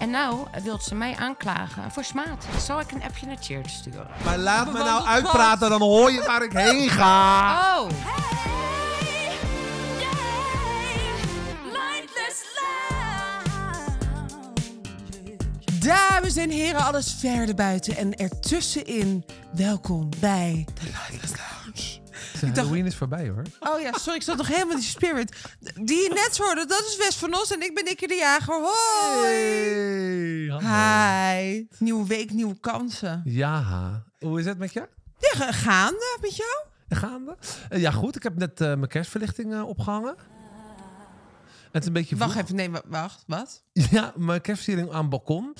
En nou wil ze mij aanklagen voor smaad. Zal ik een appje naar Cheer sturen? Maar laat me nou uitpraten, dan hoor je waar ik heen ga. Oh! Dames en heren, alles verder buiten en ertussenin. Welkom bij de Lightless Lounge. Halloween is voorbij, hoor. Oh ja, sorry, ik zat nog helemaal in die spirit. Die je net hoorde, dat is Wes van Os en ik ben Nicky de Jager. Hoi! Hey, Hi. Nieuwe week, nieuwe kansen. ja, hoe is het met je? Ja, gaande met jou? Gaande? Ja, goed. Ik heb net mijn kerstverlichting opgehangen. Het is een beetje vroeg. Wacht even, nee, wacht, wat? Ja, mijn kerstversiering aan het balkon.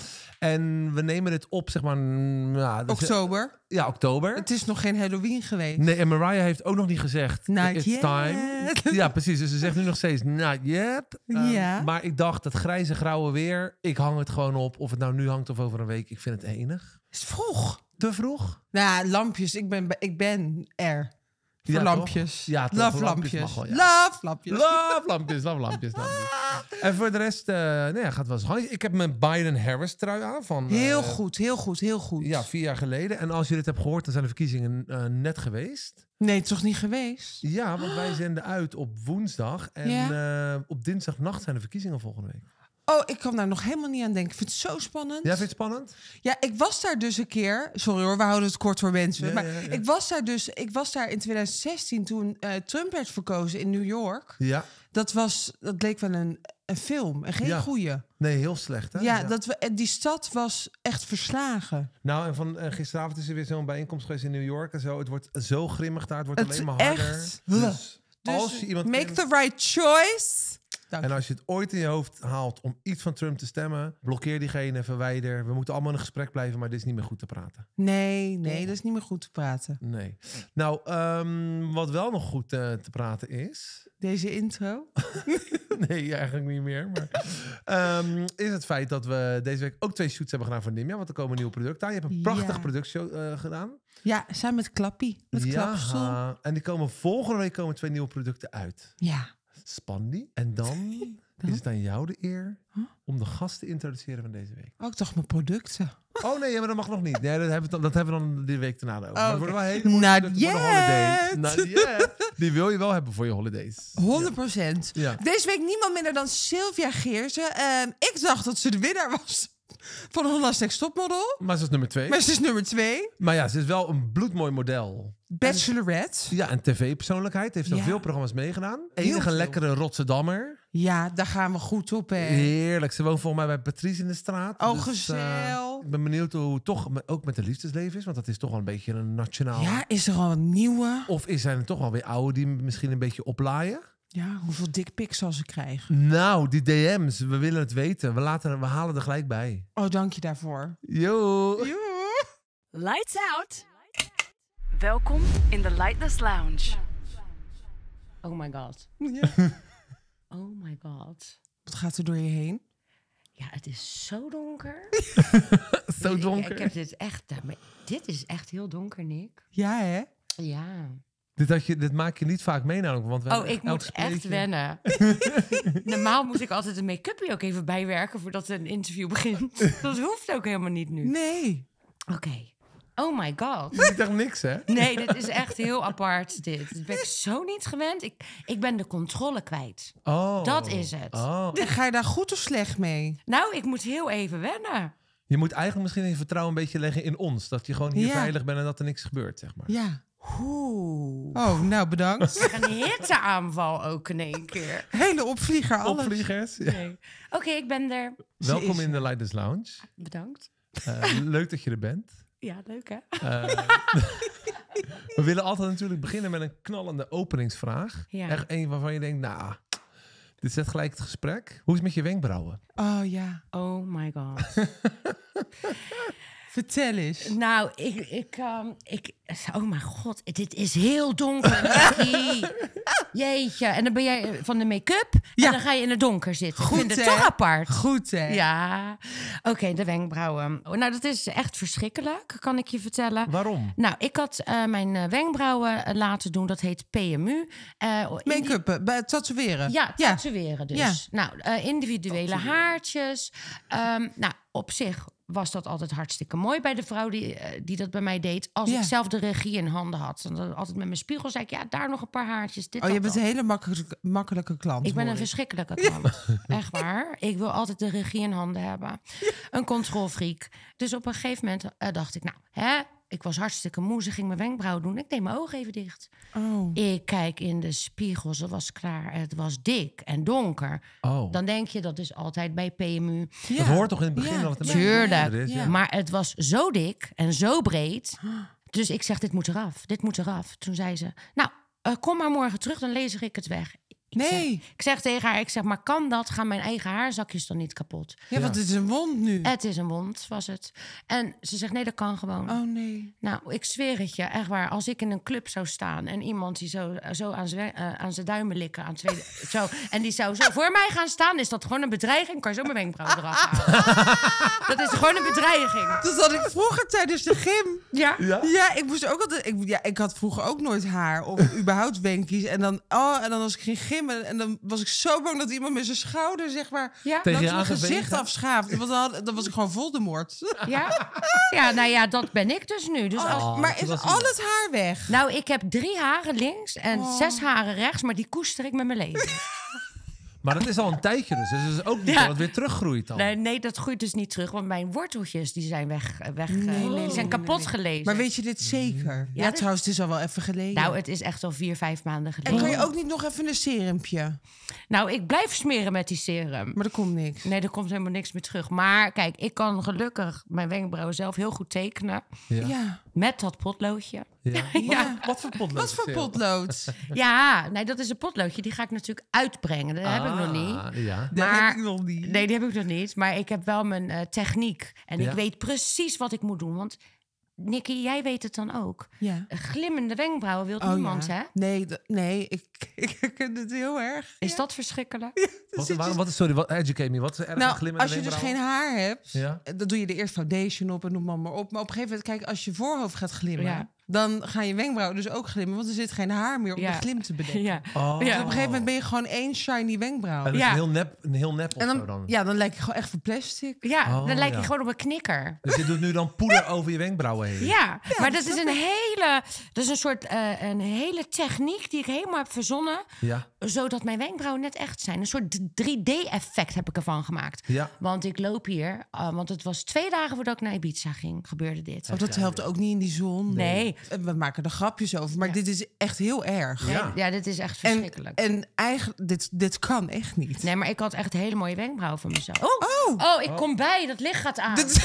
En we nemen dit op, zeg maar... Ja, Oktober. Ja, oktober. Het is nog geen Halloween geweest. Nee, en Mariah heeft ook nog niet gezegd... Not It's yet. time. Ja, precies. Dus ze zegt nu nog steeds... Not yet. Ja. Maar ik dacht, dat grijze, grauwe weer... Ik hang het gewoon op. Of het nou nu hangt of over een week. Ik vind het enig. Is het vroeg? Te vroeg? Nou, lampjes. Ik ben er. Voor Ja, lampjes. toch? Ja, toch? Love Lampjes lampjes. mag wel, ja. Love lampjes. Love lampjes, love lampjes. En voor de rest, nee, gaat wel eens handig. Ik heb mijn Biden-Harris trui aan. Van, Heel goed, heel goed, heel goed. Ja, 4 jaar geleden. En als je dit hebt gehoord, dan zijn de verkiezingen net geweest. Nee, toch niet geweest? Ja, want wij zenden uit op woensdag. En op dinsdagnacht zijn de verkiezingen volgende week. Oh, ik kan daar nog helemaal niet aan denken. Ik vind het zo spannend. Ja, vind je het spannend? Ja, ik was daar dus een keer. Sorry hoor, we houden het kort voor mensen. Ja, maar ja, ja. ik was daar in 2016 toen Trump werd verkozen in New York. Ja. Dat leek wel een film. En geen goeie. Nee, heel slecht, hè? Ja, die stad was echt verslagen. Nou, en van gisteravond is er weer zo'n bijeenkomst geweest in New York en zo. Het wordt zo grimmig daar. Het wordt alleen maar harder. Echt. Dus als je iemand make kent- the right choice. Dank En je. als je het ooit in je hoofd haalt om iets van Trump te stemmen, blokkeer diegene, verwijder. We moeten allemaal in een gesprek blijven, maar dit is niet meer goed te praten. Nee, dat is niet meer goed te praten. Nee. Nou, wat wel nog goed te praten is... Deze intro. Nee, eigenlijk niet meer. Maar, is het feit dat we deze week ook 2 shoots hebben gedaan voor Nimja. Want er komen nieuwe producten aan. Je hebt een prachtige productshow gedaan. Ja, samen met Klappie. Met Klapstoel. En die komen volgende week 2 nieuwe producten uit. Ja. Spannend. En dan is het aan jou de eer om de gast te introduceren van deze week. Ook toch mijn producten. Oh nee, maar dat mag nog niet. Nee, dat hebben we dan die week daarna over. Maar het worden wel hele Not mooie producten voor de holidays. yet. Not yet. Die wil je wel hebben voor je holidays. 100%. Ja. Deze week niemand minder dan Sylvia Geersen. Ik dacht dat ze de winnaar was van Holland's Next Topmodel. Maar ze is nummer 2. Maar ze is nummer 2. Maar ja, ze is wel een bloedmooi model. Bachelorette. Ja, en tv-persoonlijkheid. Heeft al veel programma's meegedaan. Enige veel. lekkere Rotterdammer. Ja, daar gaan we goed op, hè. Heerlijk. Ze woont volgens mij bij Patrice in de straat. Oh, gezellig. Ik ben benieuwd hoe het toch ook met de liefdesleven is. Want dat is toch wel een beetje een nationaal... Ja, is er al een nieuwe? Of zijn er toch wel weer oude die misschien een beetje oplaaien? Ja, hoeveel dickpics zal ze krijgen? Nou, die DM's, we willen het weten. We halen er gelijk bij. Oh, dank je daarvoor. Yo. Lights out. Welkom in de Lightless Lounge. Oh my god. Ja. Oh my god. Wat gaat er door je heen? Ja, het is zo donker. Zo donker. Ik heb dit echt... Dit is echt heel donker, Nick. Ja, hè? Ja. Dit maak je niet vaak mee namelijk. Want we Oh, hebben ik elk moet echt spreekje- wennen. Normaal moet ik altijd een make-upje ook even bijwerken voordat een interview begint. Dat hoeft ook helemaal niet nu. Nee. Oké. Oh my god. Je ziet echt niks, hè? Nee, dit is echt heel apart, dit. Dat ben ik zo niet gewend. Ik ben de controle kwijt. Oh. Dat is het. Oh. En ga je daar goed of slecht mee? Nou, ik moet heel even wennen. Je moet eigenlijk misschien je vertrouwen een beetje leggen in ons. Dat je gewoon hier Ja. veilig bent en dat er niks gebeurt, zeg maar. Ja. Oeh. Oh, nou bedankt. Een hitteaanval ook in één keer. Hele opvlieger, alles. Opvliegers. Ja. Nee. Oké, ik ben er. Welkom in de Lightless Lounge. Bedankt. Leuk dat je er bent. Ja, leuk hè? We willen altijd natuurlijk beginnen met een knallende openingsvraag. Ja. Echt een waarvan je denkt, nou, dit zet gelijk het gesprek. Hoe is het met je wenkbrauwen? Oh ja. Oh my god. Vertel eens. Nou, Oh mijn god, dit is heel donker. Nicky. Jeetje. En dan ben jij van de make-up en dan ga je in het donker zitten. Goed, ik vind het hè? toch apart. Goed, hè? Ja. Oké, de wenkbrauwen. Nou, dat is echt verschrikkelijk, kan ik je vertellen. Waarom? Nou, ik had mijn wenkbrauwen laten doen. Dat heet PMU. Make-up, bij het tatoeëren. Ja, tatoeëren dus. Ja. Nou, individuele haartjes. Nou, op zich was dat altijd hartstikke mooi bij de vrouw die dat bij mij deed. Als ik zelf de regie in handen had. Dan altijd met mijn spiegel zei ik, ja, daar nog een paar haartjes. Dit, Je bent dat. een hele makkelijke klant. Ik ben hoor een verschrikkelijke klant. Echt waar. Ik wil altijd de regie in handen hebben. Een controlfreak. Dus op een gegeven moment dacht ik, nou, ik was hartstikke moe. Ze ging mijn wenkbrauw doen. Ik deed mijn ogen even dicht. Oh. Ik kijk in de spiegel. Ze was klaar. Het was dik en donker. Oh. Dan denk je, dat is altijd bij PMU. Dat hoort toch in het begin dat het een beetje Tuurlijk. donkerder is? Ja. Maar het was zo dik en zo breed. Dus ik zeg, dit moet eraf. Dit moet eraf. Toen zei ze, nou, kom maar morgen terug. Dan lezer ik het weg. Ik zeg tegen haar, maar kan dat? Gaan mijn eigen haarzakjes dan niet kapot? Ja, want het is een wond nu. Het is een wond, was het. En ze zegt, nee, dat kan gewoon. Oh nee. Nou, ik zweer het je, echt waar. Als ik in een club zou staan en iemand die zo aan zijn duimen likken, zo, en die zou zo voor mij gaan staan, is dat gewoon een bedreiging. Kan je zo mijn wenkbrauw eraf halen. Dat is gewoon een bedreiging. Dat had ik vroeger tijdens de gym. Ja. Ja, ik moest ook altijd. Ik had vroeger ook nooit haar of überhaupt wenkjes. En dan als ik ging gymmen en dan was ik zo bang dat iemand met zijn schouder, zeg maar, Ja. Tegen je mijn gezicht aangeveegd? afschaafde. Want dan was ik gewoon Voldemort. Ja, nou ja, dat ben ik dus nu. Dus Maar is al het haar weg? Nou, ik heb 3 haren links en 6 haren rechts, maar die koester ik met mijn leven. Maar dat is al een tijdje dus. Dus het is ook niet dat het weer teruggroeit dan. Nee, dat groeit dus niet terug, want mijn worteltjes die zijn die zijn kapot gelezen. Maar weet je dit zeker? Ja, dit- trouwens, het is al wel even geleden. Nou, het is echt al 4-5 maanden en geleden. kan je ook niet nog even een serumpje? Nou, ik blijf smeren met die serum. Maar er komt niks. Nee, er komt helemaal niks meer terug. Maar kijk, ik kan gelukkig mijn wenkbrauwen zelf heel goed tekenen. Ja. Met dat potloodje. Ja. Wat voor potlood? Wat voor potlood? Ja, nee, dat is een potloodje. Die ga ik natuurlijk uitbrengen. Dat heb ik nog niet. Ja. Dat Maar- heb ik nog niet. Nee, die heb ik nog niet. Maar ik heb wel mijn techniek. En Ja. ik weet precies wat ik moet doen. Want Nicky, jij weet het dan ook. Ja. Glimmende wenkbrauwen wil niemand, hè? Nee, ik ken het heel erg. Is Ja. dat verschrikkelijk? Educate me. Wat is er erg aan Nou, glimmende als je dus geen wenkbrauwen? haar hebt, Ja. dan doe je er eerst foundation op en noem maar op. Maar op een gegeven moment, kijk, als je voorhoofd gaat glimmen, Ja. dan gaan je wenkbrauwen dus ook glimmen, want er zit geen haar meer om Ja. de glim te bedekken. Ja. Oh. Dus op een gegeven moment ben je gewoon één shiny wenkbrauw. En dat is Ja. een heel nep of En zo dan. dan lijkt je gewoon echt voor plastic. Ja, Oh, dan lijkt je ja. gewoon op een knikker. Dus je doet nu dan poeder over je wenkbrauwen heen. Ja, maar dat is een soort een hele techniek die ik helemaal heb verzonnen, Ja. zodat mijn wenkbrauwen net echt zijn. Een soort 3D-effect heb ik ervan gemaakt. Ja. Want ik loop hier, want het was 2 dagen voordat ik naar Ibiza ging, gebeurde dit. Oh, dat helpt ook niet in die zon. Nee. En we maken er grapjes over, maar dit is echt heel erg. Ja. Ja, dit is echt En, verschrikkelijk. en eigenlijk, dit kan echt niet. Nee, maar ik had echt hele mooie wenkbrauwen voor mezelf. Oh, Oh, ik kom bij. Dat licht gaat aan. dit,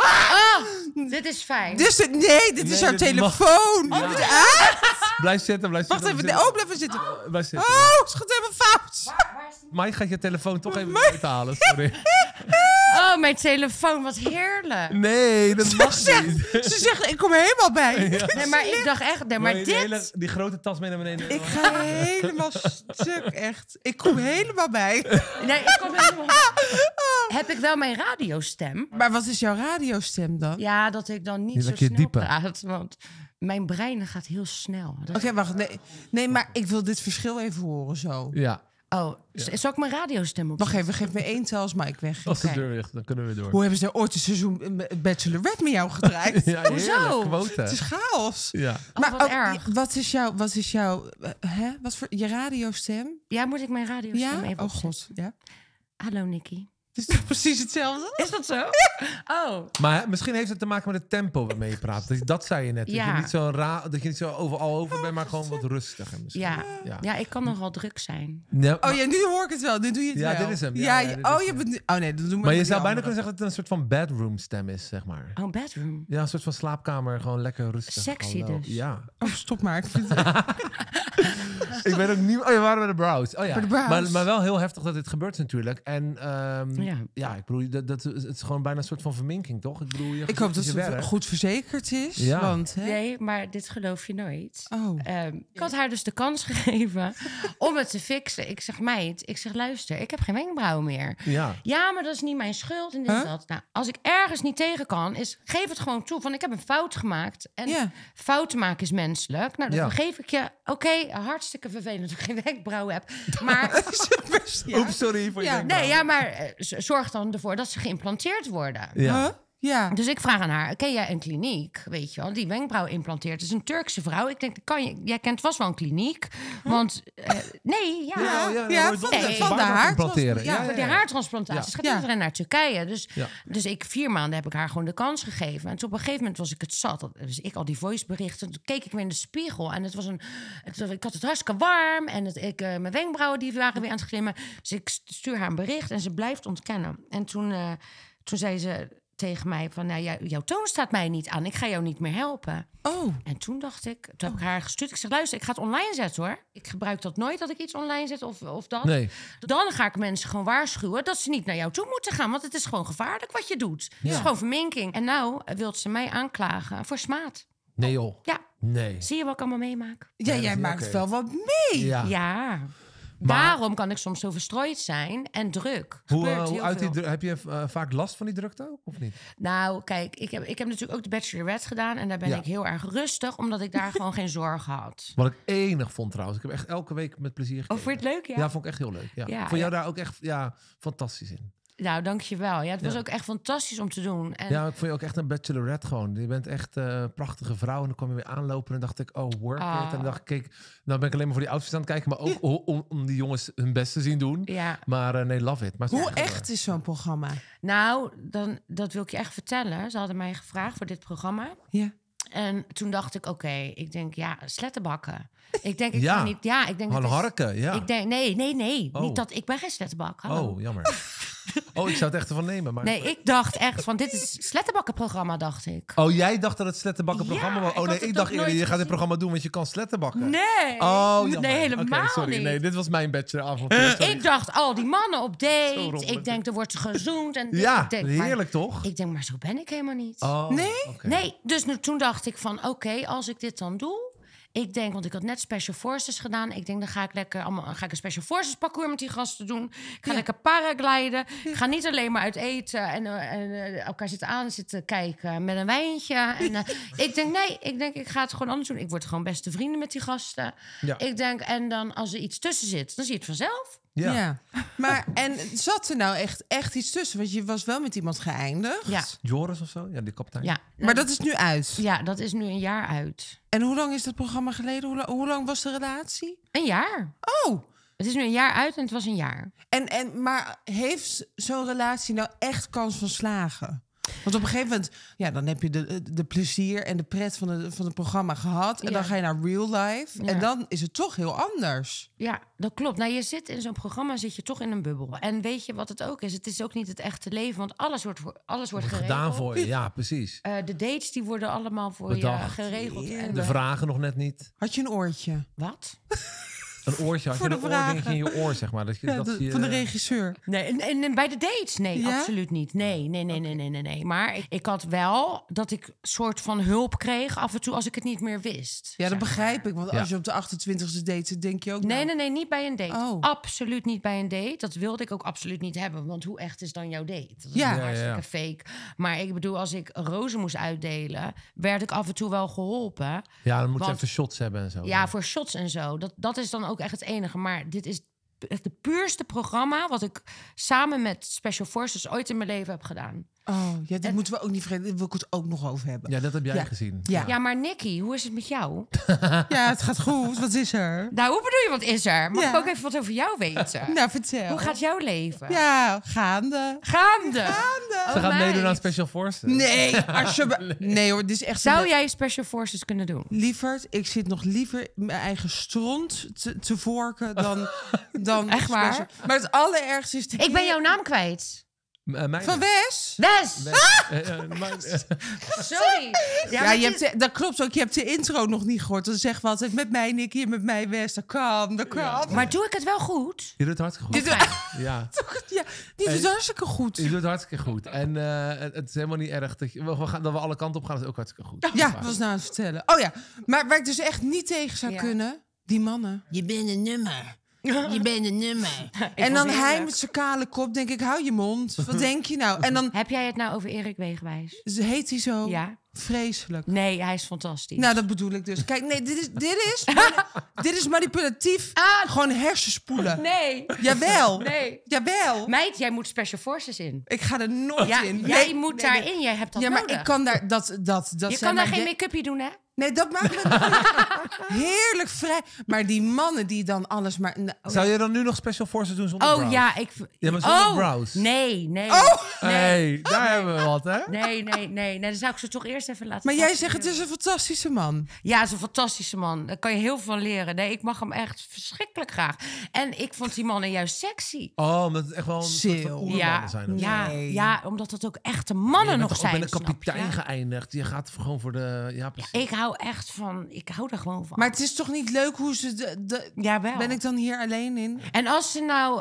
Dit is fijn. dit is jouw dit mag- telefoon. Ja. Dit is- ah, Blijf zitten. wacht even, blijf even zitten. Blijf zitten. Oh, het gaat helemaal fout. Mike gaat je telefoon toch even uithalen. Sorry. Oh, mijn telefoon. Wat heerlijk. Nee, dat mag Ze niet. zegt, ik kom helemaal bij. Nee, maar ik dacht echt... Nee, maar Wil je dit... die grote tas mee naar beneden. Ik ga helemaal stuk, echt. Ik kom helemaal bij. Nee, ik kom helemaal... Heb ik wel mijn radiostem? Maar wat is jouw radiostem dan? Ja, dat ik dan niet Die zo lekker snel diepe. praat. Want mijn brein gaat heel snel. Dat- Oké, wacht. Nee, maar ik wil dit verschil even horen zo. Ja, Oh, zal ik mijn radiostem op? Wacht even, geef me 1 tel als Mike weg. als de Oké. deur ligt, dan kunnen we door. Hoe hebben ze ooit een seizoen Bachelorette met jou gedraaid? Ja, Hoezo? heerlijk, quote. Het is chaos. Ja. wat erg. Wat is jouw wat voor je radiostem? Ja, moet ik mijn radiostem Ja? even Oh opzetten? god, ja. Hallo, Nicky. Het is toch precies hetzelfde? Is dat zo? Oh. Maar misschien heeft het te maken met het tempo waarmee je praat. Dat zei je net. Ja. Dat je niet zo overal over bent, maar gewoon wat rustiger. Misschien. Ja, ik kan nogal druk zijn. Nee, Oh ja, nu hoor ik het wel. Nu doe je het Ja, wel. dit is hem. Ja, Ja, dit is oh, hem. je bent nu... Oh nee, dan doen we maar je die zou bijna andere. kunnen zeggen dat het een soort van bedroom stem is, zeg maar. Oh, bedroom. Ja, een soort van slaapkamer, gewoon lekker rustig. Sexy Hallo. dus. Ja. Oh, stop maar. Ik vind het... Ik weet ook niet... Oh, we waren bij de brows. Oh ja. Bij de brows. Maar wel heel heftig dat dit gebeurt natuurlijk. En Ja. ik bedoel, het is gewoon bijna een soort van verminking, toch? Ik bedoel, Ik hoop dat je ze werk. goed verzekerd is. Ja. Want, hè? Nee, maar dit geloof je nooit. Oh. Ik had haar dus de kans gegeven om het te fixen. Ik zeg, meid, luister, ik heb geen wenkbrauwen meer. Ja. Ja, maar dat is niet mijn schuld en dit en dat. Nou, als ik ergens niet tegen kan, geef het gewoon toe. Van, ik heb een fout gemaakt. En fouten maken is menselijk. Nou, dan geef ik je... Oké, hartstikke vervelend dat ik geen wenkbrauwen heb. Maar... Oeps, sorry voor je wenkbrauwen. Nee, ja, maar zorg dan ervoor dat ze geïmplanteerd worden. Ja. Huh? Ja. Dus ik vraag aan haar, ken jij een kliniek, weet je wel, die wenkbrauw implanteert? Het is een Turkse vrouw. Ik denk, jij kent vast wel een kliniek. Want, nee, ja. Van de haartransplantatie. Ja, voor die haartransplantaties. Ja. Gaat iedereen naar Turkije. Dus 4 maanden heb ik haar gewoon de kans gegeven. En toen op een gegeven moment was ik het zat. Dus ik al die voiceberichten. Toen keek ik weer in de spiegel. En ik had het hartstikke warm. En mijn wenkbrauwen die waren weer aan het glimmen. Dus ik stuur haar een bericht en ze blijft ontkennen. En toen zei ze tegen mij van, nou, jouw toon staat mij niet aan. Ik ga jou niet meer helpen. Oh. En toen heb ik haar gestuurd. Ik zeg, luister, ik ga het online zetten, hoor. Ik gebruik dat nooit, dat ik iets online zet of dat. Nee. Dan ga ik mensen gewoon waarschuwen dat ze niet naar jou toe moeten gaan. Want het is gewoon gevaarlijk wat je doet. Het is gewoon verminking. En nou wil ze mij aanklagen voor smaad. Nee, joh. Ja. Nee. Zie je wat ik allemaal meemaak? Ja, jij maakt wel wat mee. Ja. Daarom kan ik soms zo verstrooid zijn en druk. Hoe uit heb je vaak last van die drukte ook, of niet? Nou, kijk, ik heb natuurlijk ook de Bachelorette gedaan. En daar ben ik heel erg rustig, omdat ik daar gewoon geen zorgen had. Wat ik enig vond trouwens. Ik heb echt elke week met plezier gekeken. Oh, vond je het leuk? Ja, Ja, vond ik echt heel leuk. Ja. Vond jou daar ook echt fantastisch in? Nou, dankjewel. Ja, het was ook echt fantastisch om te doen. En Ja, ik vond je ook echt een bachelorette gewoon. Je bent echt een prachtige vrouw. En dan kwam je weer aanlopen en dacht ik, oh, work it. En dan dacht ik, kijk, nou ben ik alleen maar voor die outfits aan het kijken. Maar ook om die jongens hun best te zien doen. Ja. Maar nee, love it. Maar Hoe echt is zo'n programma? Nou, dat wil ik je echt vertellen. Ze hadden mij gevraagd voor dit programma. Ja. En toen dacht ik, oké, ik denk, slettenbakken. Ik denk, Ja. ga niet... Ja, ik denk... Van het is- harken, ja. Ik denk, nee. Oh. Niet dat... Ik ben geen slettenbak. Hallo. Oh, jammer. Oh, ik zou het echt ervan nemen. Maar... Nee, ik dacht echt van, dit is slettenbakkenprogramma, dacht ik. Oh, jij dacht dat het slettenbakken Ja, programma was? ik Oh had nee, het ik dacht ook eerder, nooit je gaat dit gezien. programma doen, want je kan slettenbakken. Nee. Oh, jammer. Nee, helemaal Oké, sorry. niet. Nee, dit was mijn bacheloravond. Sorry. Ik dacht, al die mannen op Zo date. rommelig. Ik denk, er wordt gezoend. En Ja, ik denk, heerlijk toch? Maar, ik denk, maar zo ben ik helemaal niet. Oh, Nee? oké. Nee, dus toen dacht ik van, oké, als ik dit dan doe... Ik denk, want ik had net Special Forces gedaan. Ik denk, dan ga ik een Special Forces parcours met die gasten doen. Ik ga lekker paragliden. Ik ga niet alleen maar uit eten en elkaar zitten kijken met een wijntje. En ik denk, ik ga het gewoon anders doen. Ik word gewoon beste vrienden met die gasten. Ja. Ik denk, en dan als er iets tussen zit, dan zie je het vanzelf. Ja. Maar, en zat er nou echt iets tussen? Want je was wel met iemand geëindigd. Ja. Joris of zo? Ja, die kapitein. Ja, Maar dat is nu uit. ja, dat is nu een jaar uit. En hoe lang is dat programma geleden? Hoe lang was de relatie? Een jaar. Oh, Het is nu een jaar uit en het was een jaar. maar heeft zo'n relatie nou echt kans van slagen? Want op een gegeven moment, ja, dan heb je de plezier en de pret van het programma gehad. En Ja. dan ga je naar real life. Ja. En dan is het toch heel anders. Ja, dat klopt. Nou, je zit in zo'n programma, zit je toch in een bubbel. En weet je wat het ook is? Het is ook niet het echte leven, want alles wordt geregeld. Gedaan voor je, ja, precies. De dates die worden allemaal voor Bedacht. je geregeld. En De vragen nog net niet. Had je een oortje? Wat? Een oortje, had Voor je de een vragen. oordingetje in je oor, zeg maar. Dat je, dat je, Van de regisseur. Nee, en bij de dates? Nee, Ja? absoluut niet. Nee. Maar ik had wel dat ik soort van hulp kreeg af en toe als ik het niet meer wist. Ja, dat zeg begrijp ik. Want Ja. als je op de 28e date zit, denk je ook... Nee, nou, nee, niet bij een date. Oh. Absoluut niet bij een date. Dat wilde ik ook absoluut niet hebben. Want hoe echt is dan jouw date? Dat is Ja. hartstikke fake. Maar ik bedoel, als ik rozen moest uitdelen... werd ik af en toe wel geholpen. Ja, dan moet je Want- even shots hebben en zo. Ja, voor shots en zo. Dat is dan ook echt het enige. Maar dit is echt de puurste programma... wat ik samen met Special Forces ooit in mijn leven heb gedaan. Oh, ja, dit moeten we ook niet vergeten. Daar wil ik het ook nog over hebben. Ja, dat heb jij Ja. gezien. Ja. Ja, maar Nicky, hoe is het met jou? Ja, het gaat goed. Wat is er? Nou, hoe bedoel je, wat is er? Mag Ja. ik ook even wat over jou weten? Nou, vertel. Hoe gaat jouw leven? Ja, gaande. Gaande. Ze Oh, gaat meid. meedoen aan Special Forces. Nee, alsjeblieft. Nee hoor, dit is echt... Zou jij Special Forces kunnen doen? Lieverd, ik zit nog liever mijn eigen stront te vorken dan Echt waar? Maar het allerergste is... Ik ben jouw naam kwijt. Mijn Van Wes? Wes! Sorry. Ja, maar je hebt dat klopt ook. Je hebt de intro nog niet gehoord. Dan zeggen we altijd met mij Nicky en met mij Wes. Dat kan. Maar doe ik het wel goed? Je doet het hartstikke goed. Ja. Ja, die doet hartstikke goed. Je doet het hartstikke goed. En het is helemaal niet erg dat we alle kanten op gaan. Dat is ook hartstikke goed. Ja, dat was nou aan het vertellen. Oh ja, maar waar ik dus echt niet tegen zou kunnen... Die mannen. Je bent een nummer. Je bent een nummer. En dan hij met zijn kale kop, denk ik, hou je mond. Wat denk je nou? En dan Heb jij het nou over Erik Wegenwijs? heet hij zo Ja. vreselijk. Nee, hij is fantastisch. Nou, dat bedoel ik dus. Kijk, nee, dit is manipulatief. Gewoon hersenspoelen. Nee. Jawel. Nee. Jawel. Meid, jij moet Special Forces in. Ik ga er nooit Ja, in. jij moet daarin. Jij hebt dat Ja, maar nodig. ik kan daar... Dat Je zijn kan daar mijn geen make-upje doen, hè? Nee, dat maakt me heerlijk vrij. Maar die mannen die dan alles maar... Zou je dan nu nog Special Forces doen zonder brows? Ja, ik... Ja, maar zonder brows. Nee. Hey, daar hebben we wat, hè? Nee. Dan zou ik ze toch eerst even laten Maar jij passen. zegt het is een fantastische man. Ja, het is een fantastische man. Daar kan je heel veel van leren. Nee, ik mag hem echt verschrikkelijk graag. En ik vond die mannen juist sexy. Oh, omdat het echt wel een soort van Ziel. oermannen zijn. of zo. Ja, omdat het ook echte mannen Je nog bent toch ook zijn. met een snap je? kapitein geëindigd. Je gaat gewoon voor de... Ja, precies. Ik hou echt van... Ik hou er gewoon van. Maar het is toch niet leuk hoe ze... Jawel. Ben ik dan hier alleen in? En als ze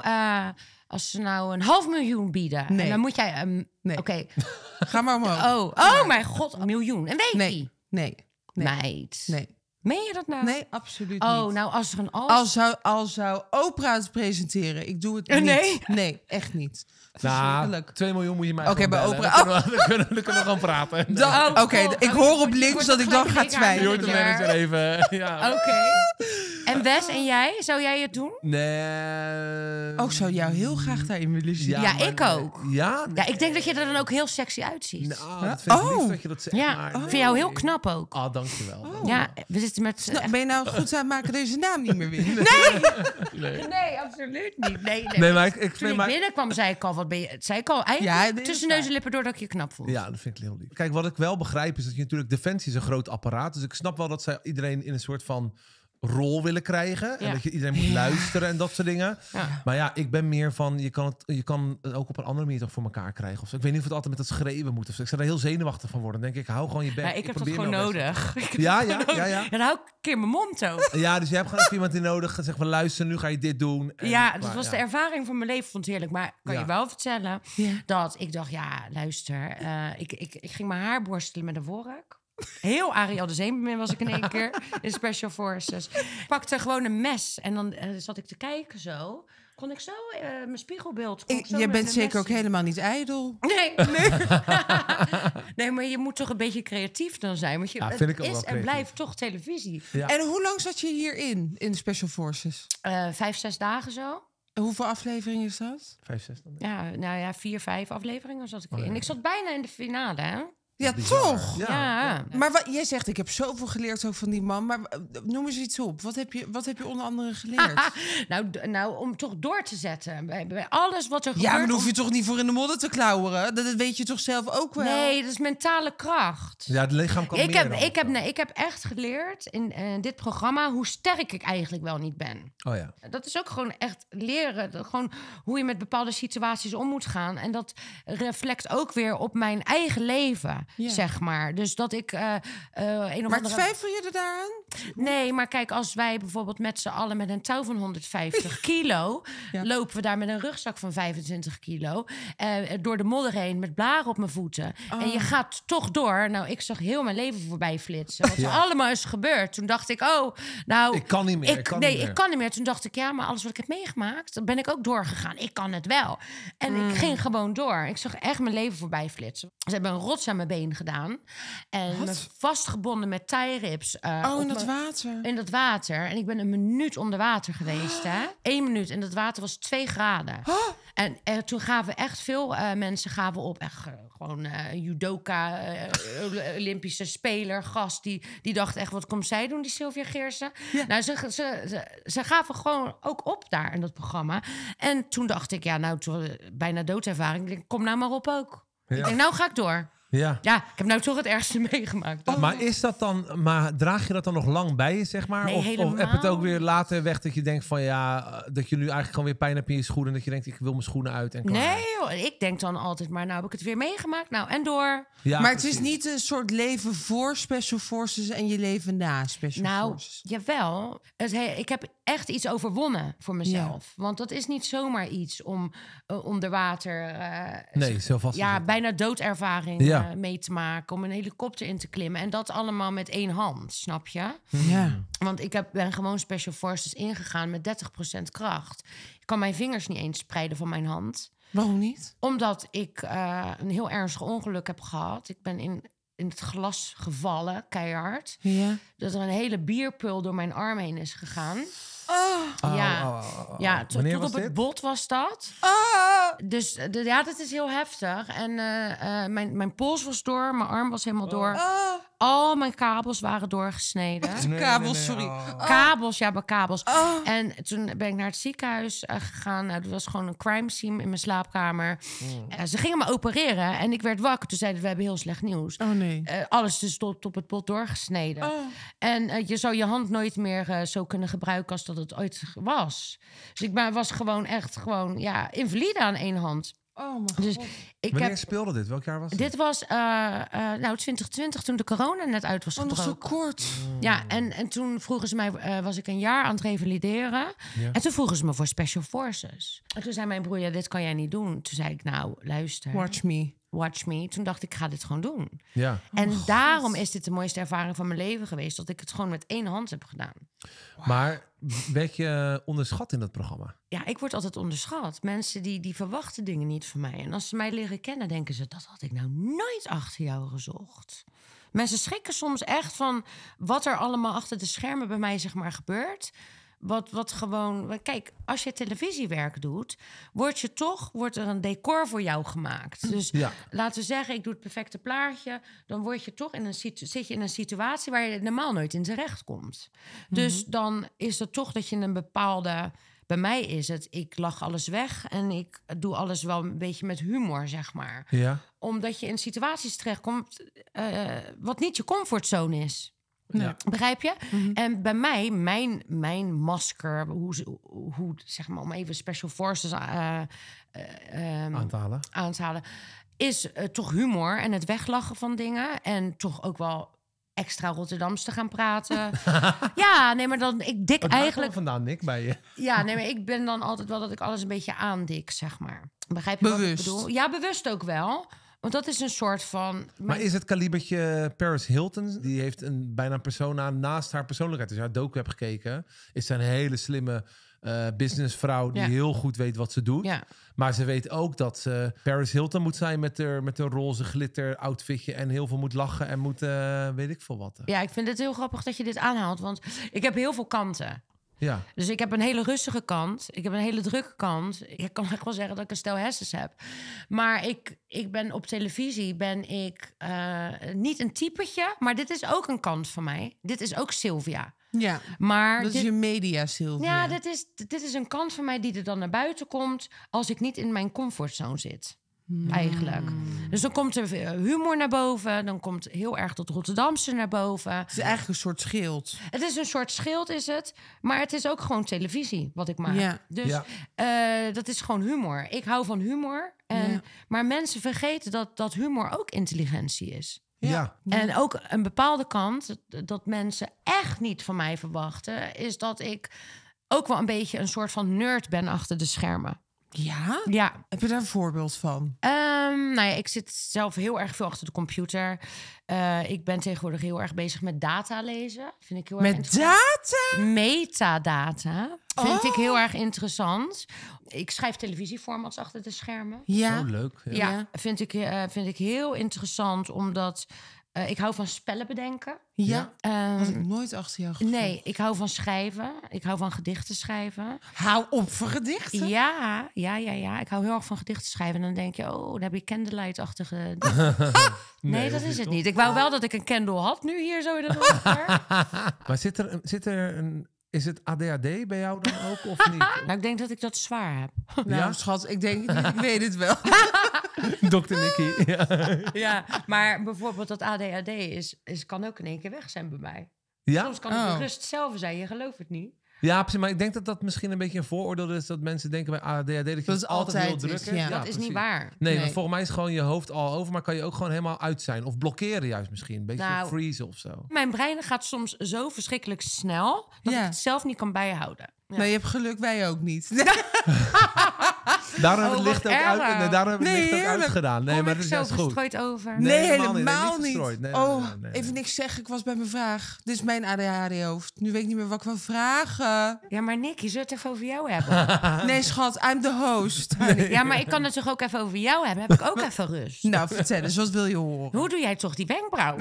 nou 500.000 bieden... Nee. En dan moet jij... Nee. Oké. Ga maar omhoog. Oh mijn god, 1 miljoen. Een weekie. Nee. Meid. Nee. Meen je dat nou? Nee, absoluut Oh, niet. nou als er een Al zou Oprah het presenteren. Ik doe het niet. Nee? Nee, echt niet. Nou, Verschrikkelijk. 2 miljoen moet je mij Oké, gewoon bij bellen. Oprah. Dan kunnen we gewoon praten. Oké, ik hoor op links dat ik dan ga Je twijfelen. hoort de manager even. Ja. Oké. En Wes en jij? Zou jij het doen? Nee. Ik zou jou heel graag daarin willen zien. Ja, maar ik ook. Ja? Ja, ik denk dat je er dan ook heel sexy uitziet. Nou, dat vind ik Oh. lief dat je dat zegt. Ja, maar ik vind jou heel nee. knap ook. Ah, dankjewel. Ja, we zitten met... Nou, ben je nou goed aan het maken deze naam niet meer weer? Nee, absoluut niet. Nee. Nee, maar ik Toen vind ik maar... binnenkwam, zei ik al, wat ben je... Zei ik al, eigenlijk Ja, dit is tussen waar. neus en lippen door dat ik je knap vond. Ja, dat vind ik heel lief. Kijk, wat ik wel begrijp is dat je natuurlijk... Defensie is een groot apparaat. Dus ik snap wel dat zij iedereen in een soort van rol willen krijgen. En Ja. dat je iedereen moet luisteren en dat soort dingen. Ja. Maar ja, ik ben meer van... Je kan het ook op een andere manier toch voor elkaar krijgen. Of zo. Ik weet niet of het altijd met het schreeuwen moet. Of zo. Ik zou er heel zenuwachtig van worden. Dan denk ik, hou gewoon je bek. Ja, ik heb dat probeer gewoon mijn best. nodig. Ik heb Ja, dat ja, gewoon ja, ja. nodig. En dan hou ik een keer mijn mond ook. Ja, dus je hebt gewoon even iemand in nodig. Zegt van luister, nu ga je dit doen. En Ja, dat klaar, was de ervaring van mijn leven. Vond het heerlijk. Maar kan Ja. je wel vertellen Ja. dat ik dacht, ja, luister. Ik ging mijn haar borstelen met een vork. Heel Ariel de Zeemermin was ik in 1 keer in Special Forces. Ik pakte gewoon een mes en dan zat ik te kijken zo. Kon ik zo mijn spiegelbeeld... kon ik zo Je met bent een zeker mes ook zien. helemaal niet ijdel. Nee. Nee, maar je moet toch een beetje creatief dan zijn. Want Ja, het vind ik ook wel is en creatief. blijft toch televisie. Ja. En hoe lang zat je hierin, in de Special Forces? 5-6 dagen zo. En hoeveel afleveringen is dat? 5, 6 dan. Ja, nou ja, 4-5 afleveringen zat ik Oh, in. ja. Ik zat bijna in de finale, hè? Ja, Bizar. toch? Ja. Maar jij zegt, ik heb zoveel geleerd ook van die man. Maar noem eens iets op. Wat heb je onder andere geleerd? Nou, om toch door te zetten. Bij alles wat er Ja, gebeurt... maar dan hoef je om- toch niet voor in de modder te klauweren? Dat weet je toch zelf ook wel? Nee, dat is mentale kracht. Ja, het lichaam kan meer dan Ik heb echt geleerd in dit programma hoe sterk ik eigenlijk wel niet ben. Oh ja. Dat is ook gewoon echt leren. Gewoon hoe je met bepaalde situaties om moet gaan. En dat reflect ook weer op mijn eigen leven, Ja. zeg maar. Dus dat ik een of Maar andere... twijfel je er daaraan? Nee, maar kijk, als wij bijvoorbeeld met z'n allen met een touw van 150 kilo... Ja. lopen we daar met een rugzak van 25 kilo... door de modder heen met blaren op mijn voeten. En je gaat toch door. Nou, ik zag heel mijn leven voorbij flitsen. Wat er allemaal is gebeurd. Toen dacht ik, oh, nou... Ik kan niet meer. Ik kan niet meer. Toen dacht ik, ja, maar alles wat ik heb meegemaakt... dan ben ik ook doorgegaan. Ik kan het wel. En ik ging gewoon door. Ik zag echt mijn leven voorbij flitsen. Ze hebben een rots aan mijn been gedaan. En me vastgebonden met tie-rips. In dat water. In dat water. En ik ben 1 minuut onder water geweest, hè? 1 minuut. En dat water was 2 graden. En toen gaven echt veel mensen op. Echt gewoon judoka, Olympische speler, gast. Die dacht echt, wat komt zij doen, die Sylvia Geersen? Ja. Nou, ze gaven gewoon ook op daar in dat programma. En toen dacht ik, ja, nou, bijna doodervaring. Ik denk, kom nou maar op ook. Ja. Ik denk, nou ga ik door. Ja. Ja, ik heb nou toch het ergste meegemaakt. Maar is dat dan... Maar draag je dat dan nog lang bij je, zeg maar? Nee, of helemaal. heb het ook weer later weg dat je denkt van dat je nu eigenlijk gewoon weer pijn hebt in je schoenen en dat je denkt, ik wil mijn schoenen uit en klaar. Nee, joh, ik denk dan altijd maar, nou heb ik het weer meegemaakt. Nou, en door. Ja, maar het precies. is niet een soort leven voor Special Forces en je leven na Special Forces. Jawel. Ik heb echt iets overwonnen voor mezelf. Want dat is niet zomaar iets om onder water... nee, zo vast. bijna doodervaring mee te maken. Om een helikopter in te klimmen. En dat allemaal met 1 hand, snap je? Ja. Want ik ben gewoon Special Forces ingegaan met 30% kracht. Ik kan mijn vingers niet eens spreiden van mijn hand. Waarom niet? Omdat ik een heel ernstig ongeluk heb gehad. Ik ben in het glas gevallen, keihard. Ja. Dat er een hele bierpul door mijn arm heen is gegaan. Wanneer tot was op het dit? bot was dat. Dus dat is heel heftig. En mijn pols was door, mijn arm was helemaal door. Al mijn kabels waren doorgesneden. Kabels, sorry. Kabels, maar kabels. En toen ben ik naar het ziekenhuis gegaan. Nou, dat was gewoon een crime scene in mijn slaapkamer. Ze gingen me opereren en ik werd wakker. Toen zeiden we hebben heel slecht nieuws. Oh nee. Alles dus tot op het bot doorgesneden. En je zou je hand nooit meer zo kunnen gebruiken als dat het ooit was. Dus ik was gewoon echt invalide aan 1 hand. Oh mijn Dus God. Wanneer speelde dit? Welk jaar was het? dit was 2020, toen de corona net uit was Nog zo gebroken. kort. Ja, en toen vroegen ze mij, was ik een jaar aan het revalideren. Ja. En toen vroegen ze me voor Special Forces. En toen zei mijn broer, dit kan jij niet doen. Toen zei ik, nou, luister. Watch me. Toen dacht ik, ga dit gewoon doen. Ja. En daarom is dit de mooiste ervaring van mijn leven geweest. Dat ik het gewoon met 1 hand heb gedaan. Maar werd je onderschat in dat programma? Ja, ik word altijd onderschat. Mensen die verwachten dingen niet van mij. En als ze mij leren kennen, denken ze, dat had ik nou nooit achter jou gezocht. Mensen schrikken soms echt van wat er allemaal achter de schermen bij mij zeg maar gebeurt. Wat gewoon... Kijk, als je televisiewerk doet, wordt er een decor voor jou gemaakt. Dus laten we zeggen, ik doe het perfecte plaatje. Dan word je toch zit je in een situatie waar je normaal nooit in terecht komt. Dus dan is het toch dat je een bepaalde... Bij mij is het, ik lach alles weg en ik doe alles wel een beetje met humor, zeg maar. Ja. Omdat je in situaties terechtkomt wat niet je comfortzone is. Ja. Begrijp je? En bij mij, mijn masker, hoe zeg maar, om even Special Forces aan te halen, is toch humor en het weglachen van dingen. En toch ook wel extra Rotterdams te gaan praten. Maar ik eigenlijk vandaan, Nick, bij je. Ja, maar ik ben dan altijd wel dat ik alles een beetje aandik, zeg maar. Begrijp je Bewust. wat ik bedoel? Ja, bewust ook wel. Want dat is een soort van... Maar is het kalibertje Paris Hilton? Die heeft bijna een persona naast haar persoonlijkheid. Als je haar docu hebt gekeken, is zij een hele slimme businessvrouw die heel goed weet wat ze doet. Ja. Maar ze weet ook dat ze Paris Hilton moet zijn met haar roze glitter outfitje en heel veel moet lachen en moet weet ik veel wat. Ja, ik vind het heel grappig dat je dit aanhaalt, want ik heb heel veel kanten. Ja. Dus ik heb een hele rustige kant. Ik heb een hele drukke kant. Ik kan echt wel zeggen dat ik een stel hersens heb. Maar ik ben op televisie niet een typetje, maar dit is ook een kant van mij. Dit is ook Sylvia. Ja, maar dat is je media, Sylvia. Ja, dit is een kant van mij die er dan naar buiten komt als ik niet in mijn comfortzone zit. Eigenlijk. Dus dan komt er humor naar boven. Dan komt heel erg dat Rotterdamse naar boven. Het is eigenlijk een soort schild. Het is een soort schild, is het. Maar het is ook gewoon televisie, wat ik maak. Ja. Dus dat is gewoon humor. Ik hou van humor. Maar mensen vergeten dat humor ook intelligentie is. Ja. En ook een bepaalde kant, dat mensen echt niet van mij verwachten, is dat ik ook wel een beetje een soort van nerd ben achter de schermen. Ja? Ja. Heb je daar een voorbeeld van? Ik zit zelf heel erg veel achter de computer. Ik ben tegenwoordig heel erg bezig met data lezen. Vind ik heel erg interessant. Data? Metadata. Vind ik heel erg interessant. Ik schrijf televisieformats achter de schermen. Ja. Oh, leuk. Ja, vind ik heel interessant, omdat ik hou van spellen bedenken. Ja. Had ik nooit achter jou gezocht. Nee, ik hou van schrijven. Ik hou van gedichten schrijven. Hou op voor gedichten? Ja. Ik hou heel erg van gedichten schrijven. En dan denk je, dan heb je candlelight-achtige... Nee, dat is het niet. Ik wou wel dat ik een candle had nu hier zo in het donker. Maar zit er een... Is het ADHD bij jou dan ook, of niet? Nou, ik denk dat ik dat zwaar heb. Nou, schat, ik denk niet. Ik weet het wel. Dr. Nicky. Ja, maar bijvoorbeeld dat ADHD kan ook in 1 keer weg zijn bij mij. Ja? Soms kan het de rust zelf zijn, je gelooft het niet. Ja, precies. Maar ik denk dat dat misschien een beetje een vooroordeel is... dat mensen denken bij ADHD dat je het altijd heel druk is, hebt. ja. Dat is niet waar. Nee, want volgens mij is gewoon je hoofd al over... maar kan je ook gewoon helemaal uit zijn. Of blokkeren juist misschien. Een beetje freeze of zo. Mijn brein gaat soms zo verschrikkelijk snel... dat ik het zelf niet kan bijhouden. Ja. Nou, je hebt geluk, wij ook niet. Daarom hebben we het licht ook uit. Nee, daarom hebben we het licht ook uitgedaan. Nee, Kom maar ik dat is zo juist goed. verstrooid over? Nee, helemaal helemaal niet. niet. Nee. Even niks zeggen. Ik was bij mijn vraag. Dit is mijn ADHD-hoofd. Nu weet ik niet meer wat ik wil vragen. Ja, maar Nicky, zullen we het even over jou hebben? Nee, schat, I'm the host. Ja, maar ik kan het toch ook even over jou hebben? Heb ik ook even rust? Nou, vertel eens, wat wil je horen? Hoe doe jij toch die wenkbrauw?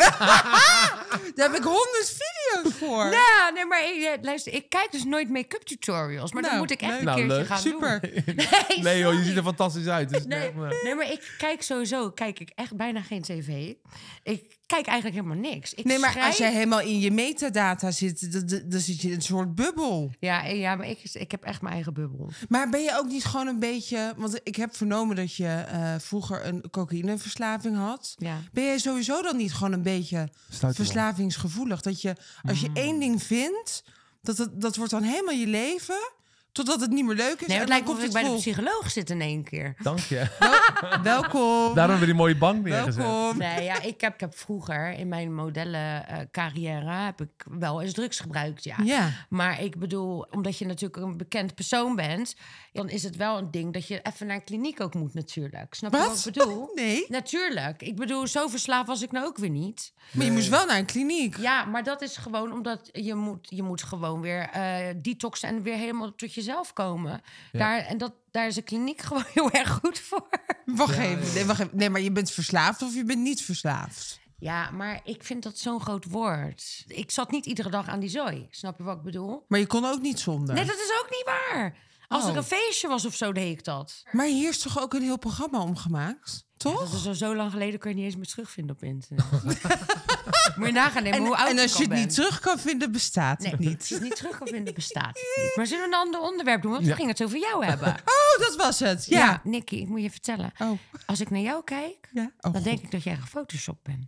Daar heb ik 100 video's voor. Ja, nee, maar luister, ik kijk dus nooit make-up tutorials. Maar dan moet ik echt een keertje gaan Super. doen. Nee joh, je ziet er fantastisch uit. Dus Nee, maar ik kijk sowieso echt bijna geen tv. Ik kijk eigenlijk helemaal niks. Nee, maar als jij helemaal in je metadata zit, dan zit je in een soort bubbel. Ja, maar ik heb echt mijn eigen bubbel. Maar ben je ook niet gewoon een beetje... Want ik heb vernomen dat je vroeger een cocaïneverslaving had. Ja. Ben jij sowieso dan niet gewoon een beetje verslavingsgevoelig? Dat je, als je één ding vindt, dat wordt dan helemaal je leven... Totdat het niet meer leuk is. Nee, en het dan lijkt komt of ik het bij de vol. psycholoog zit in 1 keer. Dank je. Welkom. Daarom hebben we die mooie bank neergezet. Welkom. Nee, ja, ik heb vroeger in mijn modellencarrière heb ik wel eens drugs gebruikt, ja. Ja. Maar ik bedoel, omdat je natuurlijk een bekend persoon bent, dan is het wel een ding dat je even naar een kliniek ook moet natuurlijk. Snap je wat ik bedoel? Nee. Natuurlijk. Ik bedoel, zo verslaafd was ik nou ook weer niet. Maar je moest wel naar een kliniek. Ja, maar dat is gewoon omdat je moet gewoon weer detoxen en weer helemaal tot jezelf komen. Ja. Daar is een kliniek gewoon heel erg goed voor. Wacht even. Nee, maar je bent verslaafd of je bent niet verslaafd? Ja, maar ik vind dat zo'n groot woord. Ik zat niet iedere dag aan die zooi. Snap je wat ik bedoel? Maar je kon ook niet zonder. Nee, dat is ook niet waar. Als er een feestje was of zo, deed ik dat. Maar hier is toch ook een heel programma omgemaakt? Toch? Dat is al zo lang geleden, kun je niet eens meer terugvinden op internet. Moet je nagaan nemen hoe oud en als ik je al het niet ben. terug kan vinden, bestaat het Nee, niet. als je het niet terug kan vinden, bestaat het niet. Maar zullen we een ander onderwerp doen? Want we gingen het over jou hebben. Oh, dat was het. Ja. Nicky, ik moet je vertellen. Oh. Als ik naar jou kijk, Ja. Oh, dan denk ik dat jij gefotoshopt bent.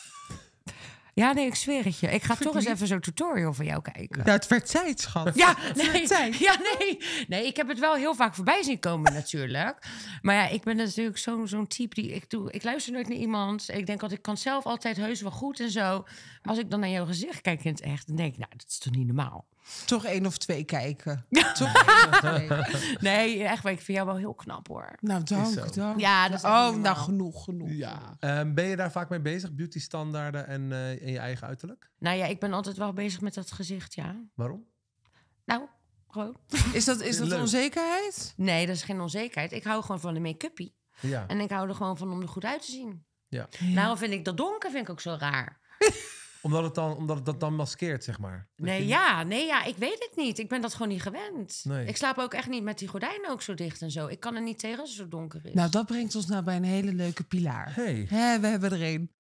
Ja, nee, ik zweer het je. Ik ga toch eens even zo'n tutorial van jou kijken. Ja, het werd tijd, schat. Ja, Het werd tijd. nee, ik heb het wel heel vaak voorbij zien komen natuurlijk. Maar ja, ik ben natuurlijk zo'n type ik luister nooit naar iemand. Ik denk dat ik kan zelf altijd heus wel goed en zo. Als ik dan naar jouw gezicht kijk in het echt, dan denk ik, nou, dat is toch niet normaal. Toch 1 of 2 kijken. Toch 1 of 2. Nee, echt, maar ik vind jou wel heel knap hoor. Nou, dank. Ja, dat is echt Oh, niet nou, normaal. genoeg. Ja. Ben je daar vaak mee bezig? Beautystandaarden en je eigen uiterlijk? Nou ja, ik ben altijd wel bezig met dat gezicht, ja. Waarom? Nou, gewoon. Is dat Leuk. onzekerheid? Nee, dat is geen onzekerheid. Ik hou gewoon van de make-uppie. Ja. En ik hou er gewoon van om er goed uit te zien. Ja. Daarom vind ik dat donker ook zo raar. Omdat het dat dan maskeert, zeg maar. Nee, ik weet het niet. Ik ben dat gewoon niet gewend. Nee. Ik slaap ook echt niet met die gordijnen ook zo dicht en zo. Ik kan er niet tegen als het zo donker is. Nou, dat brengt ons nou bij een hele leuke pilaar. Hey. Hè, we hebben er een.